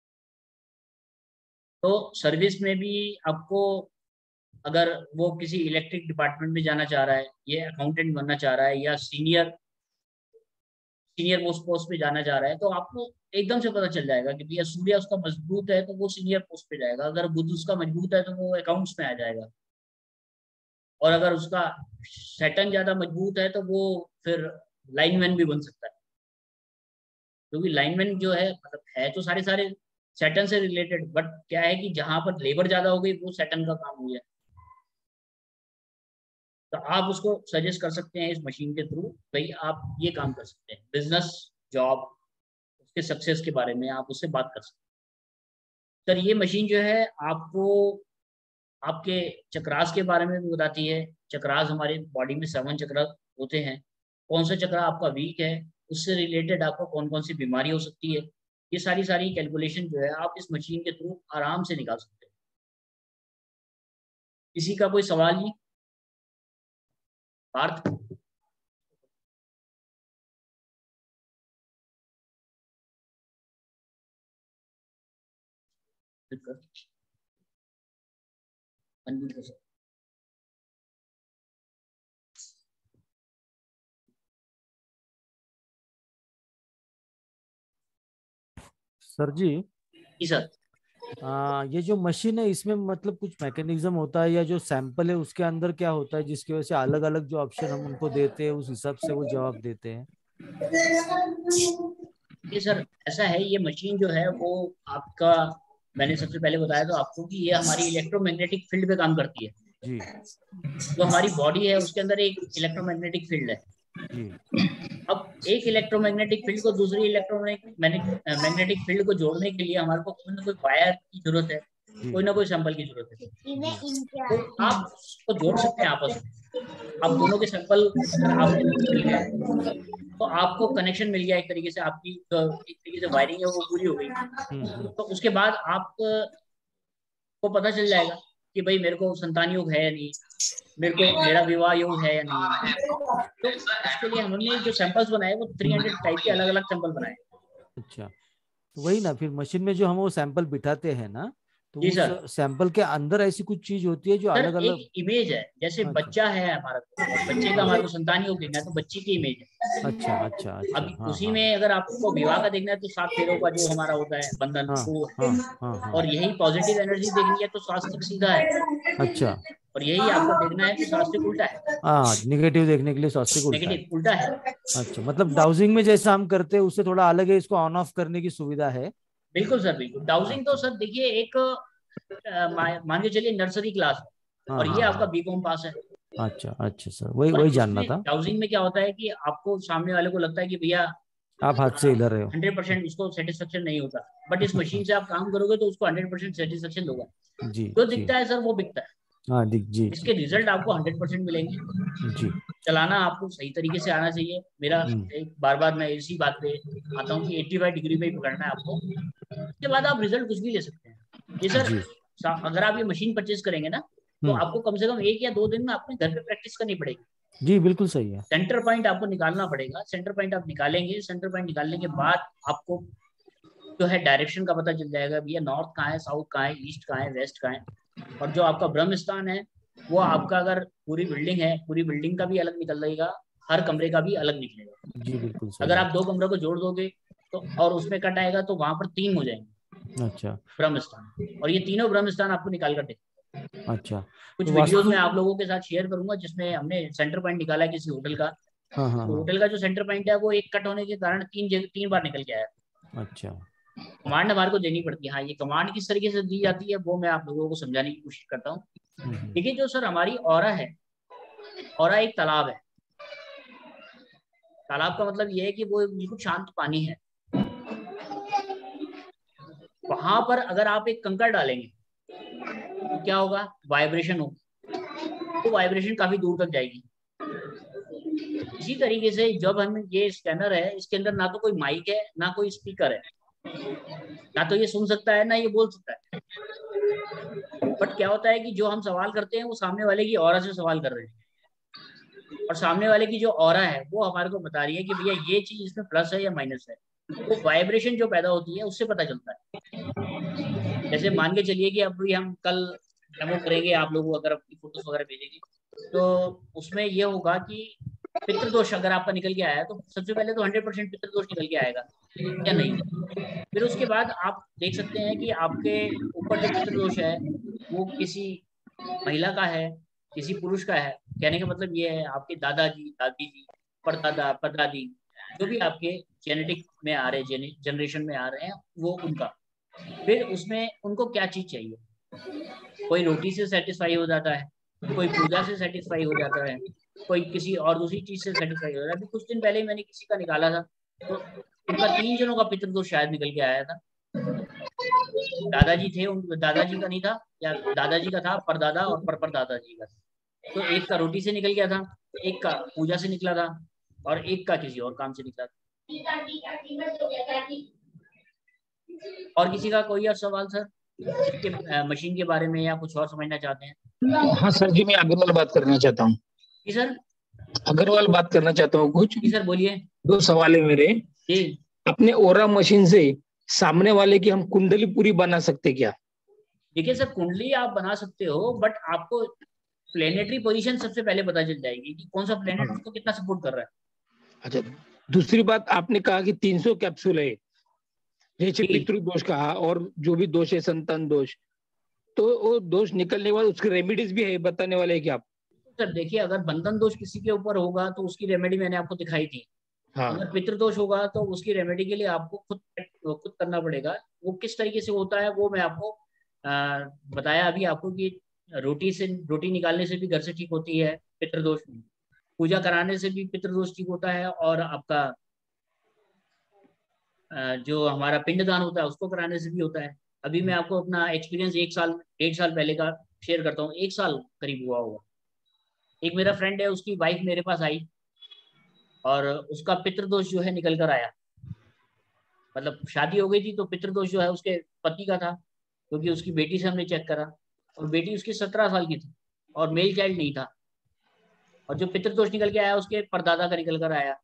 तो सर्विस में भी आपको, अगर वो किसी इलेक्ट्रिक डिपार्टमेंट में जाना चाह रहा है, ये अकाउंटेंट बनना चाह रहा है, या सीनियर सीनियर मोस्ट पोस्ट पे जाना चाह रहा है, तो आपको एकदम से पता चल जाएगा कि भैया सूर्य उसका मजबूत है तो वो सीनियर पोस्ट पे जाएगा, अगर बुध उसका मजबूत है तो वो अकाउंट्स में आ जाएगा, और अगर उसका सैटर्न ज्यादा मजबूत है तो वो फिर लाइनमैन भी बन सकता है। क्योंकि लाइनमैन जो है मतलब है तो सारे सारे सैटर्न से रिलेटेड, बट क्या है कि जहां पर लेबर ज्यादा हो गई वो सैटर्न का काम हो गया। तो आप उसको सजेस्ट कर सकते हैं इस मशीन के थ्रू, भाई आप ये काम कर सकते हैं, बिजनेस, जॉब, उसके सक्सेस के बारे में आप उससे बात कर सकते हैं। सर ये मशीन जो है आपको आपके चक्रास के बारे में भी बताती है। चक्रास हमारे बॉडी में सेवन चक्र होते हैं, कौन सा चक्र आपका वीक है, उससे रिलेटेड आपको कौन कौन सी बीमारी हो सकती है, ये सारी सारी कैलकुलेशन जो है आप इस मशीन के थ्रू आराम से निकाल सकते हैं। किसी का कोई सवाल नहीं? पार्थ? सर जी। जी सर। आ, ये जो मशीन है इसमें मतलब कुछ मैकेनिज्म होता है या जो सैंपल है उसके अंदर क्या होता है जिसकी वजह से अलग अलग जो ऑप्शन हम उनको देते हैं उस हिसाब से वो जवाब देते हैं? जी सर, ऐसा है, ये मशीन जो है वो आपका, मैंने सबसे पहले बताया तो आपको कि ये हमारी इलेक्ट्रोमैग्नेटिक फील्ड पे काम करती है जी। जो हमारी बॉडी है उसके अंदर एक इलेक्ट्रोमैग्नेटिक फील्ड है जी। अब एक इलेक्ट्रोमैग्नेटिक फील्ड को दूसरी इलेक्ट्रोमैग्नेटिक फील्ड को जोड़ने के लिए हमारे को कोई ना कोई वायर की जरूरत है, कोई ना कोई सैंपल की जरूरत है। तो आप उसको जोड़ सकते हैं आपस में। आप दोनों के सैंपल आप तो आपको कनेक्शन मिल गया एक तरीके से, आपकी एक तरीके से वायरिंग है वो पूरी हो गई। तो उसके बाद आप को पता चल जाएगा कि भाई मेरे को संतान योग है या नहीं, मेरे को मेरा विवाह योग है या नहीं। तो इसके लिए हमने जो सैंपल्स बनाए वो तीन सौ टाइप के अलग अलग सैंपल बनाए। अच्छा, तो वही ना, फिर मशीन में जो हम वो सैंपल बिठाते हैं ना, तो जी उस सर। सैंपल के अंदर ऐसी कुछ चीज होती है जो सर अलग अलग एक इमेज है, जैसे बच्चा है हमारा, बच्चे का हमारे को संतान योग देखना है तो बच्चे की इमेज है। अच्छा अच्छा अच्छा। अभी हाँ, उसी हाँ, में अगर आपको विवाह का देखना है तो सात फेरों का जो हमारा होता है बंधन हाँ, वो हाँ, है। हाँ, हाँ। और यही पॉजिटिव एनर्जी देखनी है तो स्वास्थ्य सीधा है। अच्छा। और यही आपको देखना है तो स्वास्थ्य उल्टा है। हाँ, निगेटिव देखने के लिए स्वास्थ्य उल्टा है। नेगेटिव उल्टा है। अच्छा, मतलब डाउजिंग में जैसा हम करते हैं उससे थोड़ा अलग है, इसको ऑन ऑफ करने की सुविधा है। बिल्कुल सर, बिल्कुल। डाउजिंग तो सर देखिए एक मान के चलिए नर्सरी क्लास है हाँ, और ये हाँ, आपका बीकॉम पास है। अच्छा अच्छा सर, वही वही जानना था। डाउजिंग में क्या होता है कि आपको सामने वाले को लगता है कि भैया आप हाथ से हिला रहे हो। हंड्रेड परसेंट उसको सेटिस्फेक्शन नहीं होता, बट इस मशीन से आप काम करोगे तो उसको हंड्रेड परसेंट सेटिस्फेक्शन होगा। जी जो जी। दिखता है सर वो बिकता है। हाँ जी जी। इसके रिजल्ट आपको हंड्रेड परसेंट मिलेंगे। जी। चलाना आपको सही तरीके से आना चाहिए। मेरा एक बार बार मैं इसी बात पे आता हूँ कि पचासी डिग्री पे ही पकड़ना है आपको, उसके बाद आप रिजल्ट कुछ भी ले सकते हैं। ये सर अगर आप ये मशीन परचेज करेंगे ना तो आपको कम से कम एक या दो दिन में अपने घर पे प्रैक्टिस करनी पड़ेगी। जी बिल्कुल सही है। सेंटर पॉइंट आपको निकालना पड़ेगा। सेंटर पॉइंट आप निकालेंगे, सेंटर पॉइंट निकालने के बाद आपको जो है डायरेक्शन का पता चल जाएगा, भैया नॉर्थ कहाँ है, साउथ कहाँ है, ईस्ट कहाँ है, वेस्ट कहाँ है। और जो आपका ब्रह्म स्थान है वो आपका अगर पूरी बिल्डिंग है, पूरी बिल्डिंग का भी अलग निकल जाएगा, हर कमरे का भी अलग निकलेगा। जी बिल्कुल सही। अगर आप दो कमरों को जोड़ दोगे तो और उसमें कट आएगा तो वहां पर तीन हो जाएंगे। अच्छा। ब्रह्म स्थान, और ये तीनों ब्रह्म स्थान आपको निकाल कर देंगे। अच्छा, कुछ तो वीडियोस में आप लोगों के साथ शेयर करूंगा जिसमें हमने सेंटर पॉइंट निकाला है किसी होटल का। हाँ, हाँ, तो होटल का जो सेंटर पॉइंट है वो एक कट होने के कारण तीन जगह तीन बार निकल के आया। अच्छा। कमांड हमारे को देनी पड़ती है। हाँ, ये कमांड किस तरीके से दी जाती है वो मैं आप लोगों को समझाने की कोशिश करता हूँ। देखिए जो सर हमारी ऑरा है, ऑरा एक तालाब है। तालाब का मतलब ये है कि वो बिल्कुल शांत पानी है। वहां पर अगर आप एक कंकड़ डालेंगे तो क्या होगा, वाइब्रेशन होगी, तो वाइब्रेशन काफी दूर तक जाएगी। इसी तरीके से जब हम ये स्कैनर है इसके अंदर ना तो कोई माइक है ना कोई स्पीकर है, ना तो ये सुन सकता है ना ये बोल सकता है। बट क्या होता है कि जो हम सवाल करते हैं वो सामने वाले की ऑरा से सवाल कर रहे हैं, और सामने वाले की जो ऑरा है वो हमारे को बता रही है कि भैया ये चीज इसमें प्लस है या माइनस है। वो वाइब्रेशन जो पैदा होती है उससे पता चलता है। जैसे मान के चलिए कि अब भी हम कल डेमो करेंगे, आप लोगों को अगर अपनी फोटोज वगैरह भेजेंगे तो उसमें ये होगा कि पितृदोष अगर आपका निकल के आया तो सबसे पहले तो हंड्रेड परसेंट पितृदोष निकल के आएगा या नहीं। फिर उसके बाद आप देख सकते हैं कि आपके ऊपर जो पितृदोष है वो किसी महिला का है, किसी पुरुष का है। कहने का मतलब ये है आपके दादाजी, दादी जी, परदादा, परदादी, जो भी आपके जेनेटिक में आ रहे हैं, जनरेशन में आ रहे हैं, वो उनका। फिर उसमें उनको क्या चीज चाहिए, कोई रोटी से सेटिस्फाई हो जाता है, कोई पूजा से सेटिस्फाई हो जाता है, कोई किसी और दूसरी चीज से सेटिस्फाई हो जाता है। अभी कुछ दिन पहले मैंने किसी का निकाला था तो उनका तीन जनों का पितृदोष शायद निकल के आया था। दादाजी थे, उन दादाजी का नहीं था, या दादाजी का था, परदादा और परपर दादाजी का। तो एक का रोटी से निकल गया था, एक का पूजा से निकला था, और एक का किसी और काम से निकला था। और किसी का कोई और सवाल सर के मशीन के बारे में, या कुछ और समझना चाहते हैं? हाँ सर जी, मैं अग्रवाल बात करना चाहता हूँ। जी सर, अग्रवाल बात करना चाहता हूँ कुछ। जी सर बोलिए। दो सवाल है मेरे। जी, अपने ओरा मशीन से सामने वाले की हम कुंडली पूरी बना सकते क्या? देखिए सर, कुंडली आप बना सकते हो, बट आपको प्लेनेटरी पोजीशन सबसे पहले पता चल जाएगी कि कौन सा प्लेनेट उसको कितना सपोर्ट कर रहा है। अच्छा, दूसरी बात, आपने कहा कि तीन सौ कैप्सूल है, जैसे पितृदोष कहा और जो भी दोष है, संतान दोष, तो वो दोष निकलने के बाद उसकी रेमेडीज भी है, बताने वाले हैं क्या आप? सर देखिए, अगर बंधन दोष किसी के ऊपर होगा तो उसकी रेमेडी मैंने आपको दिखाई थी। हाँ। अगर पितृदोष होगा तो उसकी रेमेडी के लिए आपको खुद खुद करना पड़ेगा। वो किस तरीके से होता है वो मैं आपको आ, बताया अभी आपको कि रोटी से रोटी निकालने से भी घर से ठीक होती है पितृदोष, पूजा कराने से भी पितृदोष ठीक होता है, और आपका आ, जो हमारा पिंडदान होता है उसको कराने से भी होता है। अभी मैं आपको अपना एक्सपीरियंस एक साल डेढ़ साल पहले का शेयर करता हूँ। एक साल करीब हुआ होगा। एक मेरा फ्रेंड है, उसकी वाइफ मेरे पास आई और उसका पितृदोष जो है निकल कर आया। मतलब शादी हो गई थी तो पितृदोष जो है उसके पति का था, क्योंकि उसकी बेटी से हमने चेक करा, और बेटी उसकी सत्रह साल की थी और मेल चाइल्ड नहीं था। और जो पितृदोष निकल के आया उसके परदादा का निकल कर आया,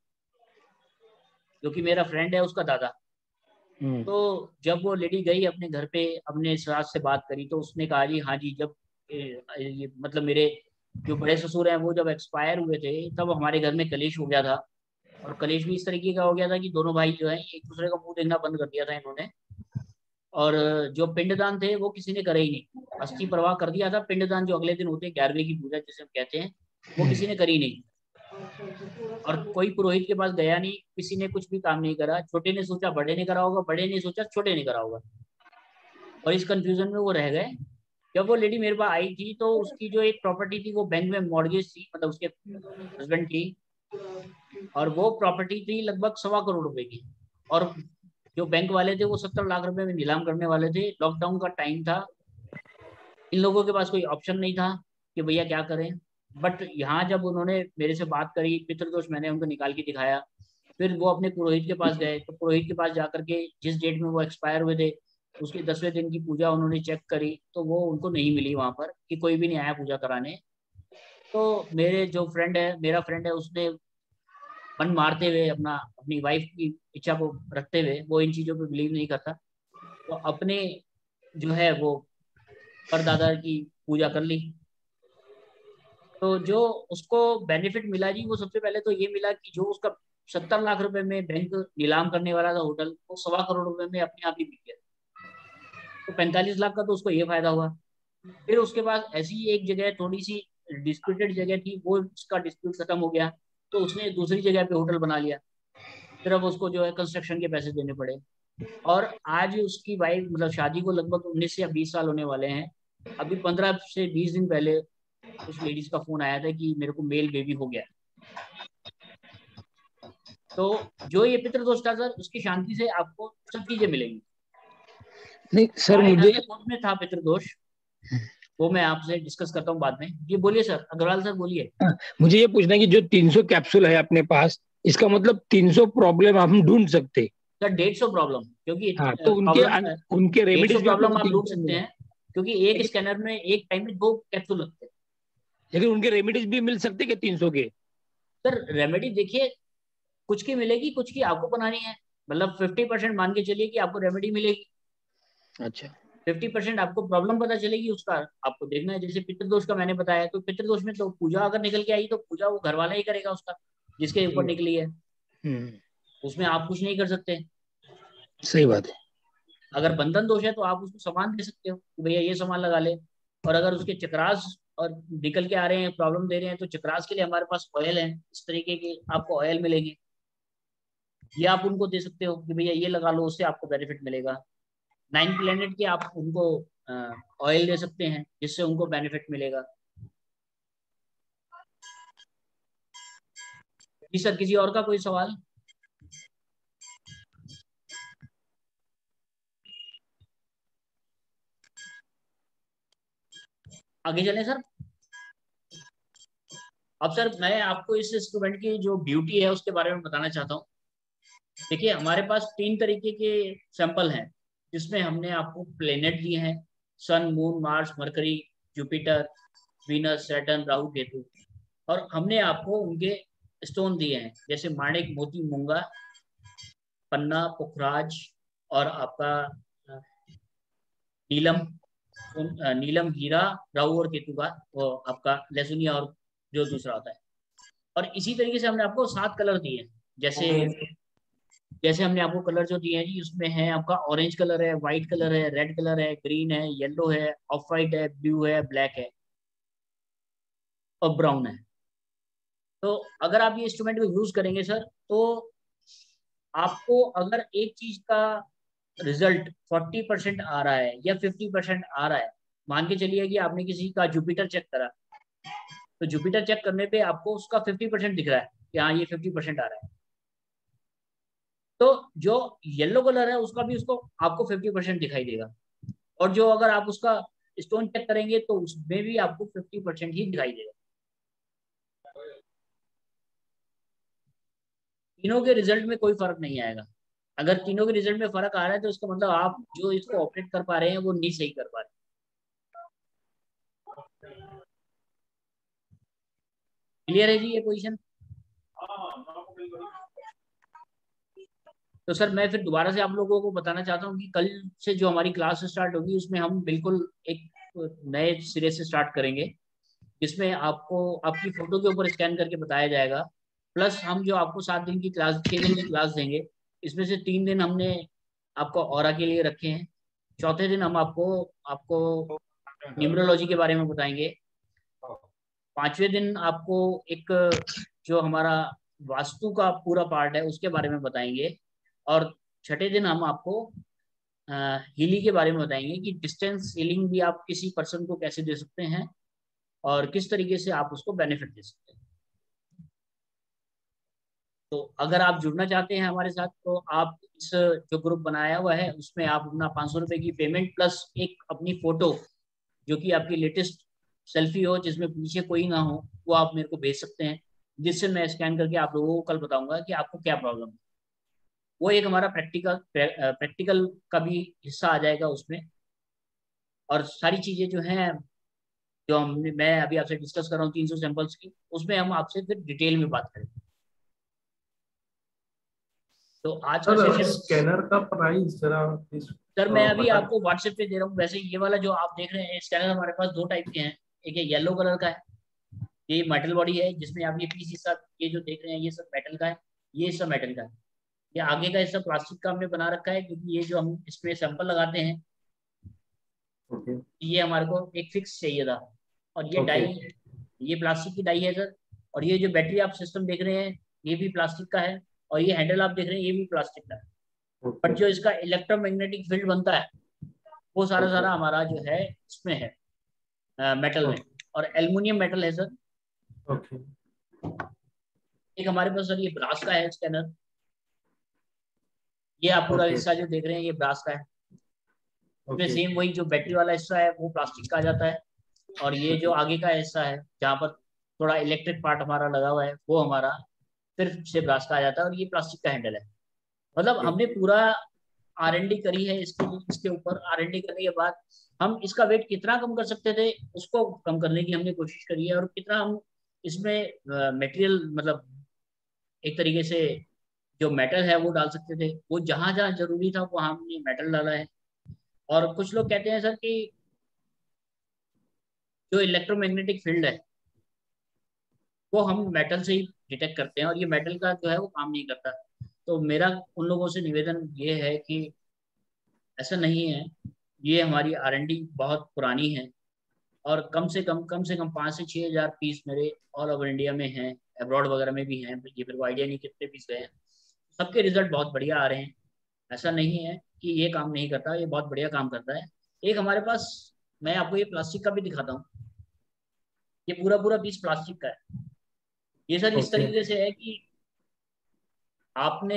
जो कि मेरा फ्रेंड है उसका दादा। तो जब वो लेडी गई अपने घर पे, अपने सास से बात करी तो उसने कहा जी हाँ जी, जब ए, ए, मतलब मेरे जो बड़े ससुर हैं वो जब एक्सपायर हुए थे तब हमारे घर में कलेश हो गया था, और कलेश भी इस तरीके का हो गया था कि दोनों भाई जो है एक दूसरे का मुंह देखना बंद कर दिया था इन्होंने। और जो पिंडदान थे वो किसी ने करे ही नहीं, अस्थि प्रवाह कर दिया था। पिंडदान जो अगले दिन होते हैं, ग्यारहवीं की पूजा जिसे हम कहते हैं, वो किसी ने करी नहीं, और कोई पुरोहित के पास गया नहीं, किसी ने कुछ भी काम नहीं करा। छोटे ने सोचा बड़े ने करा होगा, बड़े ने सोचा छोटे ने करा होगा, और इस कंफ्यूजन में वो रह गए। जब वो लेडी मेरे पास आई थी तो उसकी जो एक प्रॉपर्टी थी वो बैंक में मॉर्गेज थी, मतलब उसके हस्बैंड की, और वो प्रॉपर्टी थी लगभग सवा करोड़ रुपए की, और जो बैंक वाले थे वो सत्तर लाख रुपए में नीलाम करने वाले थे। लॉकडाउन का टाइम था, इन लोगों के पास कोई ऑप्शन नहीं था कि भैया क्या करें। बट यहाँ जब उन्होंने मेरे से बात करी, पितृदोष मैंने उनको निकाल के दिखाया, फिर वो अपने पुरोहित के पास गए। तो पुरोहित के पास जाकर के जिस डेट में वो एक्सपायर हुए थे उसके दसवें दिन की पूजा उन्होंने चेक करी तो वो उनको नहीं मिली वहां पर, कि कोई भी नहीं आया पूजा कराने। तो मेरे जो फ्रेंड है, मेरा फ्रेंड है, उसने मन मारते हुए अपना अपनी वाइफ की इच्छा को रखते हुए, वो इन चीजों पे बिलीव नहीं करता, तो अपने जो है वो परदादा की पूजा कर ली। तो जो उसको बेनिफिट मिला जी, वो सबसे पहले तो ये मिला कि जो उसका सत्तर लाख रुपए में बैंक नीलाम करने वाला था होटल, वो सवा करोड़ रुपए में अपने आप ही बिक गया। तो पैंतालीस लाख का तो उसको ये फायदा हुआ। फिर उसके बाद ऐसी एक जगह थोड़ी सी डिस्प्यूटेड जगह थी, वो उसका डिस्प्यूट खत्म हो गया तो उसने दूसरी जगह पे होटल बना लिया। फिर अब उसको जो है कंस्ट्रक्शन के पैसे देने पड़े, और आज उसकी वाइफ, मतलब शादी को लगभग उन्नीस या बीस साल होने वाले हैं। अभी पंद्रह से बीस दिन पहले उस लेडीज का फोन आया था कि मेरे को मेल बेबी हो गया। तो जो ये पितृदोष था सर, उसकी शांति से आपको सब चीजें मिलेंगी। नहीं सर, मुझे में था पितृदोष, वो मैं आपसे डिस्कस करता हूँ बाद में। ये बोलिए सर, अग्रवाल सर बोलिए। मुझे ये पूछना है कि जो तीन सौ कैप्सूल है अपने पास, इसका मतलब तीन सौ प्रॉब्लम हम ढूंढ सकते सर? डेढ़ सौ प्रॉब्लम, क्योंकि हाँ, तो उनके उनके रेमेडीज प्रॉब्लम आप ढूंढ सकते हैं। क्योंकि एक स्कैनर में एक टाइम में दो कैप्सूल लगते हैं। लेकिन उनके रेमेडीज भी मिल सकते क्या तीन सौ के? सर रेमेडी देखिए कुछ की मिलेगी, कुछ की आपको बनानी है। मतलब फिफ्टी परसेंट मान के चलिए कि आपको रेमेडी मिलेगी। अच्छा। फिफ्टी परसेंट आपको प्रॉब्लम पता चलेगी, उसका आपको देखना है। जैसे पितृदोष का मैंने बताया, तो पितृदोष में तो पूजा अगर निकल के आई तो पूजा वो घर वाला ही करेगा उसका, जिसके ऊपर निकली है। उसमें आप कुछ नहीं कर सकते। सही बात है। अगर बंधन दोष है तो आप उसको सामान दे सकते हो कि भैया ये सामान लगा ले। और अगर उसके चक्रास और निकल के आ रहे हैं, प्रॉब्लम दे रहे हैं, तो चक्रास के लिए हमारे पास ऑयल है, इस तरीके के आपको ऑयल मिलेंगे। ये आप उनको दे सकते हो कि भैया ये लगा लो, उससे आपको बेनिफिट मिलेगा। नाइन प्लेनेट के आप उनको ऑयल दे सकते हैं, जिससे उनको बेनिफिट मिलेगा। जी सर, किसी और का कोई सवाल? आगे चलें सर। अब सर मैं आपको इस इंस्ट्रूमेंट की जो ब्यूटी है उसके बारे में बताना चाहता हूँ। देखिए हमारे पास तीन तरीके के सैंपल हैं, जिसमें हमने आपको प्लेनेट दिए हैं, sun, moon, Mars, Mercury, Jupiter, Venus, Saturn, Rahu, Ketu. और हमने आपको उनके स्टोन दिए हैं, जैसे माणिक, मोती, मूंगा, पन्ना, पुखराज और आपका नीलम, नीलम, हीरा, राहु और केतु का वो आपका लेसुनिया और जो दूसरा होता है। और इसी तरीके से हमने आपको सात कलर दिए हैं। जैसे जैसे हमने आपको कलर जो दिए हैं जी, उसमें है आपका ऑरेंज कलर है, व्हाइट कलर है, रेड कलर है, ग्रीन है, येलो है, ऑफ वाइट है, ब्लू है, ब्लैक है और ब्राउन है। तो अगर आप ये इंस्ट्रूमेंट को यूज करेंगे सर, तो आपको अगर एक चीज का रिजल्ट फोर्टी परसेंट आ रहा है या फिफ्टी परसेंट आ रहा है, मान के चलिए कि आपने किसी का जुपिटर चेक करा, तो जुपिटर चेक करने पे आपको उसका फिफ्टी परसेंट दिख रहा है कि हाँ ये फिफ्टी परसेंट आ रहा है, तो जो येलो कलर है उसका भी उसको आपको फिफ्टी परसेंट दिखाई देगा। और जो अगर आप उसका स्टोन चेक करेंगे तो उसमें भी आपको फिफ्टी परसेंट ही दिखाई देगा। तीनों के रिजल्ट में कोई फर्क नहीं आएगा। अगर तीनों के रिजल्ट में फर्क आ रहा है तो इसका मतलब आप जो इसको ऑपरेट कर पा रहे हैं वो नहीं सही कर पा रहे। क्लियर है जी ये पोजीशन? तो सर मैं फिर दोबारा से आप लोगों को बताना चाहता हूँ कि कल से जो हमारी क्लास स्टार्ट होगी उसमें हम बिल्कुल एक नए सिरे से स्टार्ट करेंगे, जिसमें आपको आपकी फोटो के ऊपर स्कैन करके बताया जाएगा। प्लस हम जो आपको सात दिन की क्लास, छह दिन की क्लास देंगे, इसमें से तीन दिन हमने आपको ऑरा के लिए रखे हैं। चौथे दिन हम आपको आपको न्यूमरोलॉजी के बारे में बताएंगे। पांचवें दिन आपको एक जो हमारा वास्तु का पूरा पार्ट है उसके बारे में बताएंगे। और छठे दिन हम आपको हीलिंग के बारे में बताएंगे कि डिस्टेंस हीलिंग भी आप किसी पर्सन को कैसे दे सकते हैं और किस तरीके से आप उसको बेनिफिट दे सकते हैं। तो अगर आप जुड़ना चाहते हैं हमारे साथ तो आप इस जो ग्रुप बनाया हुआ है उसमें आप अपना पाँच सौ रुपये की पेमेंट प्लस एक अपनी फोटो जो कि आपकी लेटेस्ट सेल्फी हो, जिसमें पीछे कोई ना हो, वो आप मेरे को भेज सकते हैं, जिससे मैं स्कैन करके आप लोगों को कल बताऊंगा कि आपको क्या प्रॉब्लम है। वो एक हमारा प्रैक्टिकल प्रैक्टिकल का भी हिस्सा आ जाएगा उसमें। और सारी चीजें जो हैं जो हमने मैं अभी आपसे डिस्कस कर रहा हूँ तीन सौ सैंपल्स की, उसमें हम आपसे फिर डिटेल में बात करेंगे। तो आज का सेशन स्कैनर का प्राइस जरा सर मैं अभी आपको व्हाट्सएप पे दे रहा हूँ। वैसे ये वाला जो आप देख रहे हैं स्कैनर हमारे पास दो टाइप के हैं। एक है येलो कलर का है, ये मेटल बॉडी है, जिसमें आप ये पीस हिस्सा ये जो देख रहे हैं ये सब मेटल का है, ये सब मेटल का है। ये आगे का हिस्सा प्लास्टिक का हमने बना रखा है, क्योंकि ये जो हम इसमें सैंपल लगाते हैं okay. ये हमारे को एक फिक्स चाहिए था। और ये okay. डाई ये प्लास्टिक की डाई है सर। और ये जो बैटरी आप सिस्टम देख रहे हैं ये भी प्लास्टिक का है, और ये हैंडल आप देख रहे हैं ये भी प्लास्टिक का है। okay. बट जो इसका इलेक्ट्रोमैग्नेटिक फील्ड बनता है वो सारा okay. सारा हमारा जो है इसमें है आ, मेटल okay. में, और एल्युमिनियम मेटल है सर। okay. एक हमारे पास सर ये ब्रास का है स्कैनर। ये आप पूरा okay. हिस्सा जो देख रहे हैं ये ब्रास का है। okay. सेम वही जो बैटरी वाला हिस्सा है वो प्लास्टिक का आ जाता है, और ये जो आगे का हिस्सा है जहाँ पर थोड़ा इलेक्ट्रिक पार्ट हमारा लगा हुआ है वो हमारा फिर से ब्रास का आ जाता है, और ये प्लास्टिक का हैंडल है। मतलब okay. हमने पूरा आर एन डी करी है इसके इसके ऊपर। आर एन डी करने के बाद हम इसका वेट कितना कम कर सकते थे उसको कम करने की हमने कोशिश करी है, और कितना हम इसमें मटेरियल मतलब एक तरीके से जो मेटल है वो डाल सकते थे, वो जहां जहां जरूरी था वहां हमने मेटल डाला है। और कुछ लोग कहते हैं सर कि जो इलेक्ट्रोमैग्नेटिक फील्ड है वो हम मेटल से ही डिटेक्ट करते हैं, और ये मेटल का जो है वो काम नहीं करता। तो मेरा उन लोगों से निवेदन ये है कि ऐसा नहीं है, ये हमारी आर एन डी बहुत पुरानी है, और कम से कम कम से कम पाँच से छः हजार पीस मेरे ऑल ओवर इंडिया में हैं, अब्रॉड वगैरह में भी हैं, ये मेरे को आइडिया नहीं कितने पीस गए हैं। सबके रिजल्ट बहुत बढ़िया आ रहे हैं। ऐसा नहीं है कि ये काम नहीं करता, ये बहुत बढ़िया काम करता है। एक हमारे पास, मैं आपको ये प्लास्टिक का भी दिखाता हूँ, ये पूरा पूरा पीस प्लास्टिक का है। ये सर इस तरीके से है कि आपने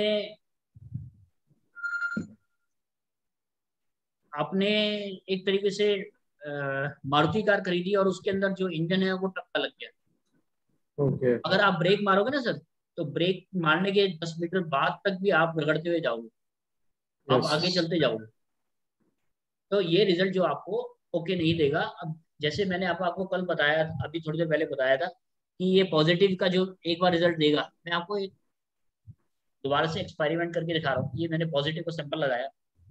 आपने एक तरीके से मारुति कार खरीदी और उसके अंदर जो इंजन है वो टक्का लग गया। okay. अगर आप ब्रेक मारोगे ना सर, तो ब्रेक मारने के दस मीटर बाद तक भी आप रगड़ते हुए जाओगे, yes. आप आगे चलते जाओगे। तो ये रिजल्ट जो आपको ओके नहीं देगा। अब जैसे मैंने आप, आपको कल बताया, अभी थोड़ी देर पहले बताया था कि ये पॉजिटिव का जो एक बार रिजल्ट देगा, मैं आपको एक दोबारा से एक्सपेरिमेंट करके दिखा रहा हूँ। ये मैंने पॉजिटिव का सैंपल लगाया,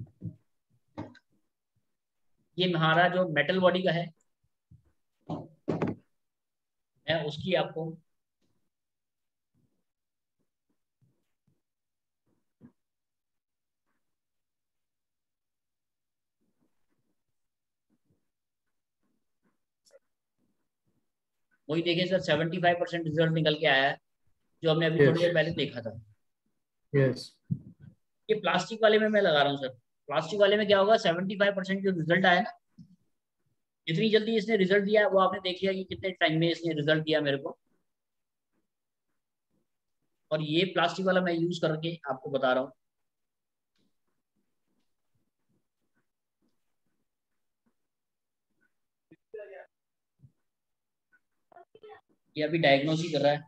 ये हमारा जो मेटल बॉडी का है, मैं उसकी आपको वही देखिए sir, seventy five percent result निकल के आया है जो हमने अभी yes. थोड़ी देर पहले देखा था। yes. ये प्लास्टिक वाले में मैं लगा रहा हूँ सर। प्लास्टिक वाले में क्या होगा, सेवेंटी फाइव परसेंट जो रिजल्ट आया ना, जितनी जल्दी इसने रिजल्ट दिया वो आपने देख लिया कि कितने टाइम में इसने रिजल्ट दिया मेरे को। और ये प्लास्टिक वाला मैं यूज करके आपको बता रहा हूँ। ये अभी डायग्नोस ही कर रहा है।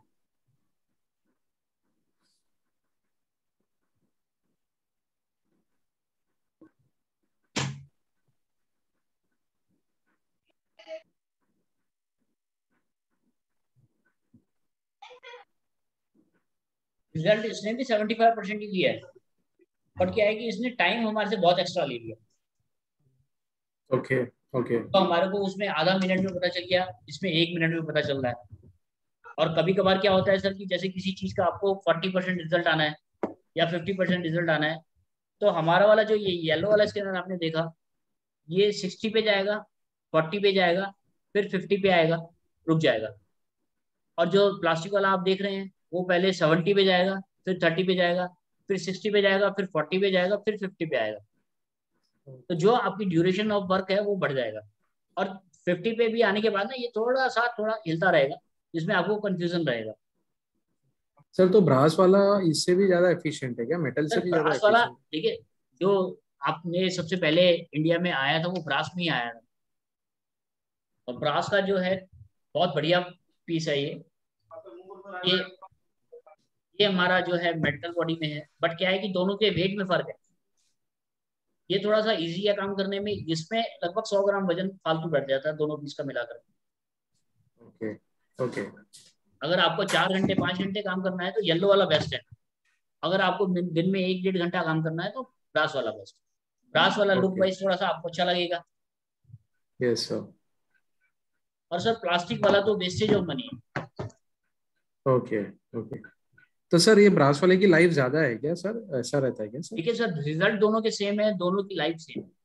रिजल्ट इसने भी सेवेंटी फाइव परसेंट ही दिया है, बट क्या है कि इसने टाइम हमारे से बहुत एक्स्ट्रा ले लिया। Okay okay. तो हमारे को उसमें आधा मिनट में पता चल गया, इसमें एक मिनट में पता चल रहा है। और कभी कभार क्या होता है सर कि जैसे किसी चीज का आपको फोर्टी परसेंट रिजल्ट आना है या फिफ्टी परसेंट रिजल्ट आना है, तो हमारा वाला जो ये येलो वाला स्कैनर आपने देखा, ये सिक्सटी पे जाएगा, फोर्टी पे जाएगा, फिर फिफ्टी पे आएगा, रुक जाएगा। और जो प्लास्टिक वाला आप देख रहे हैं वो पहले सेवेंटी पे जाएगा, फिर थर्टी पे जाएगा, फिर सिक्सटी पे जाएगा, फिर फोर्टी पे जाएगा, फिर फिफ्टी पे आएगा। तो जो आपकी ड्यूरेशन ऑफ वर्क है वो बढ़ जाएगा। और फिफ्टी पे भी आने के बाद ना ये थोड़ा सा थोड़ा हिलता रहेगा, जिसमें आपको कंफ्यूजन रहेगा। सर तो ब्रास वाला इससे भी ज्यादा एफिशिएंट है क्या, मेटल से भी ज्यादा? ब्रास वाला देखिए, जो आपने सबसे पहले इंडिया में आया था वो ब्रास में ही आया था, और ब्रास का जो है बहुत बढ़िया पीस है ये ये ये हमारा जो है मेटल बॉडी में है। बट क्या है कि दोनों के वेट में फर्क है। ये थोड़ा सा इजी है काम करने में, इसमें लगभग सौ ग्राम वजन फालतू बैठ जाता है दोनों पीस का मिलाकर। Okay okay. अगर आपको चार घंटे पांच घंटे काम करना है तो येलो वाला बेस्ट है। अगर आपको दिन में एक डेढ़ घंटा काम करना है तो ब्रास वाला बेस्ट। ब्रास वाला लुक वाइज थोड़ा सा आपको अच्छा लगेगा। Yes sir. और सर प्लास्टिक वाला तो वेस्टेज ऑफ मनी है। Okay okay. तो सर ये ब्रास वाले की लाइफ ज्यादा है क्या सर, ऐसा रहता है क्या सर? ठीक है सर, रिजल्ट दोनों के सेम है, दोनों की लाइफ सेम है।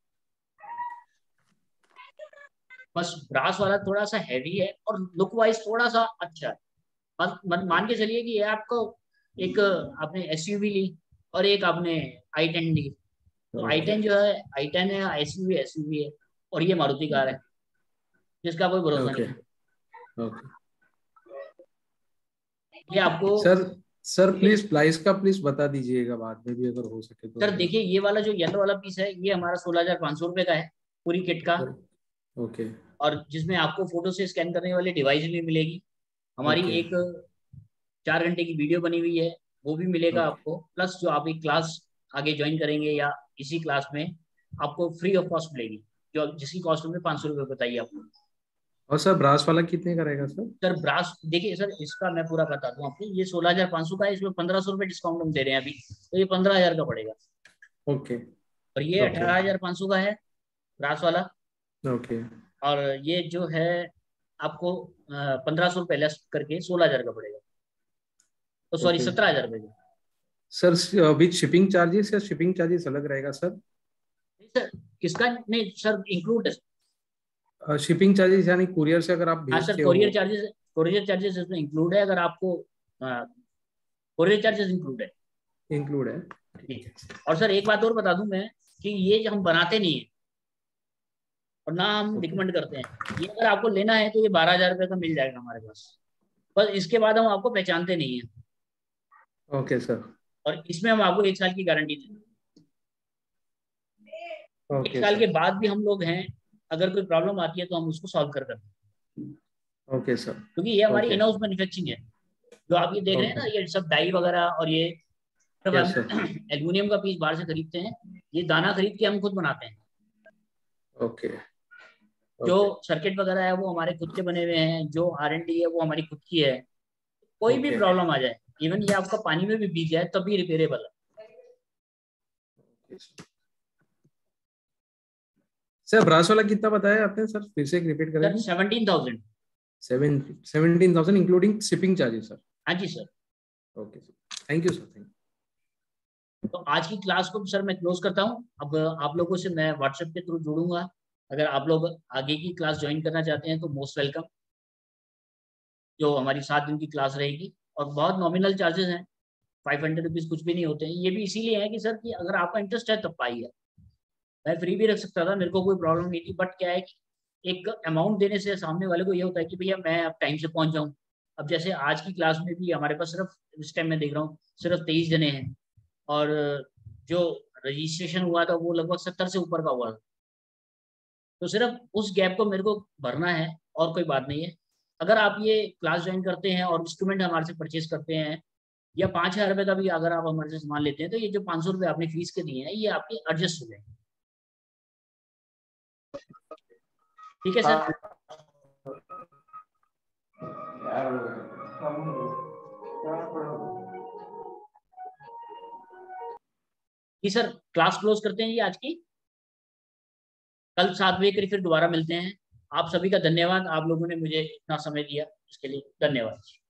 बस ब्रास वाला थोड़ा सा हैवी है और लुक वाइज थोड़ा सा अच्छा है। मान मान के चलिए कि ये आपको एक आपने एसयूवी ली और एक आपने आई टेन ली, तो आई टेन जो है आई टेन है, एसयूवी एसयूवी है, और ये मारुति कार है जिसका कोई भरोसा okay. नहीं। okay. ये आपको सर सर प्लीज प्राइस का प्लीज बता दीजिएगा बाद में भी अगर हो सके तो। सर देखिए, ये वाला जो येलो वाला पीस है ये हमारा सोलह हजार पाँच सौ रुपए का है पूरी किट का। ओके। और जिसमें आपको फोटो से स्कैन करने वाली डिवाइस भी मिलेगी। हमारी okay. एक चार घंटे की वीडियो बनी हुई है वो भी मिलेगा okay. आपको। प्लस जो आप एक क्लास आगे ज्वाइन करेंगे या इसी क्लास में आपको फ्री ऑफ कॉस्ट मिलेगी, जो जिसकी कॉस्ट हमने पाँच सौ रुपये बताई आपको। और सर ब्रास वाला कितने का रहेगा सर? सर ब्रास देखिए सर, इसका मैं पूरा बता दूं आपको, ये सोलह हजार पाँच सौ का है, इसमें पंद्रह सौ रुपये डिस्काउंट हम दे रहे हैं अभी, तो ये पंद्रह हजार का पड़ेगा। ओके। और ये अठारह हजार पाँच सौ का है ब्रास वाला। ओके। और ये जो है आपको पंद्रह सौ रुपये लेस करके सोलह हजार का पड़ेगा, तो सॉरी सत्रह हजार रुपये का। सर विद शिपिंग चार्जेस या शिपिंग चार्जेस अलग रहेगा सर? सर किसका नहीं सर, इंक्लूड है शिपिंग चार्जेस, यानी कुरियर से अगर आप हाँ भेजते सर, हो। कोरियर चार्जेस, कोरियर चार्जेस इसमें इंक्लूड है, अगर आपको कोरियर चार्जेस इंक्लूड है। इंक्लूड है, ठीक है। और सर एक बात और बता दूं मैं कि ये जो हम बनाते नहीं है और ना हम रिकमेंड करते हैं, ये अगर आपको लेना है तो ये बारह हजार रुपये का मिल जाएगा हमारे पास, बस इसके बाद हम आपको पहचानते नहीं है। Okay sir. और इसमें हम आपको एक साल की गारंटी देते हैं। ओके एक साल सर। के बाद भी हम लोग हैं, अगर कोई प्रॉब्लम आती है तो हम उसको सॉल्व कर करते हैं, ओके सर। क्योंकि ये हमारी ओके। इन हाउस मैन्युफैक्चरिंग है। जो आप ये देख रहे हैं ना, ये सब डाई वगैरह और ये सब Yes, एल्यूमिनियम का पीस बाहर से खरीदते हैं, ये दाना खरीद के हम खुद बनाते हैं। ओके। जो सर्किट वगैरह है वो हमारे खुद के बने हुए हैं, जो आर एन डी है वो हमारी खुद की है। कोई भी Okay. प्रॉब्लम आ जाए, इवन ये आपका पानी में भी भीग जाए तब भी रिपेयरेबल है। सर ब्रास वाला कितना बताया आपने सर, फिर से रिपीट सर करेंगे? Seventeen thousand. Seven seventeen thousand including shipping charges sir? हाँ जी sir. Okay sir, thank you sir. Thank तो आज की क्लास को सर मैं क्लोज करता हूँ। अब आप लोगों से मैं व्हाट्सएप के थ्रू जुड़ूंगा, अगर आप लोग आगे की क्लास ज्वाइन करना चाहते हैं तो मोस्ट वेलकम। जो हमारी सात दिन की क्लास रहेगी और बहुत नॉमिनल चार्जेस हैं, फाइव हंड्रेड रुपीज कुछ भी नहीं होते हैं। ये भी इसीलिए है कि सर कि अगर आपका इंटरेस्ट है तब पाइए। मैं फ्री भी रख सकता था, मेरे को कोई प्रॉब्लम नहीं थी, बट क्या है कि एक अमाउंट देने से सामने वाले को ये होता है कि भैया मैं अब टाइम से पहुंच जाऊं। अब जैसे आज की क्लास में भी हमारे पास सिर्फ इस टाइम में देख रहा हूँ सिर्फ तेईस जने हैं, और जो रजिस्ट्रेशन हुआ था वो लगभग सत्तर से ऊपर का हुआ था। तो सिर्फ उस गैप को मेरे को भरना है और कोई बात नहीं है। अगर आप ये क्लास ज्वाइन करते हैं और इंस्ट्रूमेंट हमारे से परचेज करते हैं, या पाँच हजार रुपये का भी अगर आप हमारे से सामान लेते हैं, तो ये जो पाँच सौ रुपये आपने फीस के दिए हैं ये आपके एडजस्ट हो जाएंगे। ठीक है सर? जी सर, क्लास क्लोज करते हैं ये आज की। कल सात बजे करीब फिर दोबारा मिलते हैं। आप सभी का धन्यवाद, आप लोगों ने मुझे इतना समय दिया, इसके लिए धन्यवाद।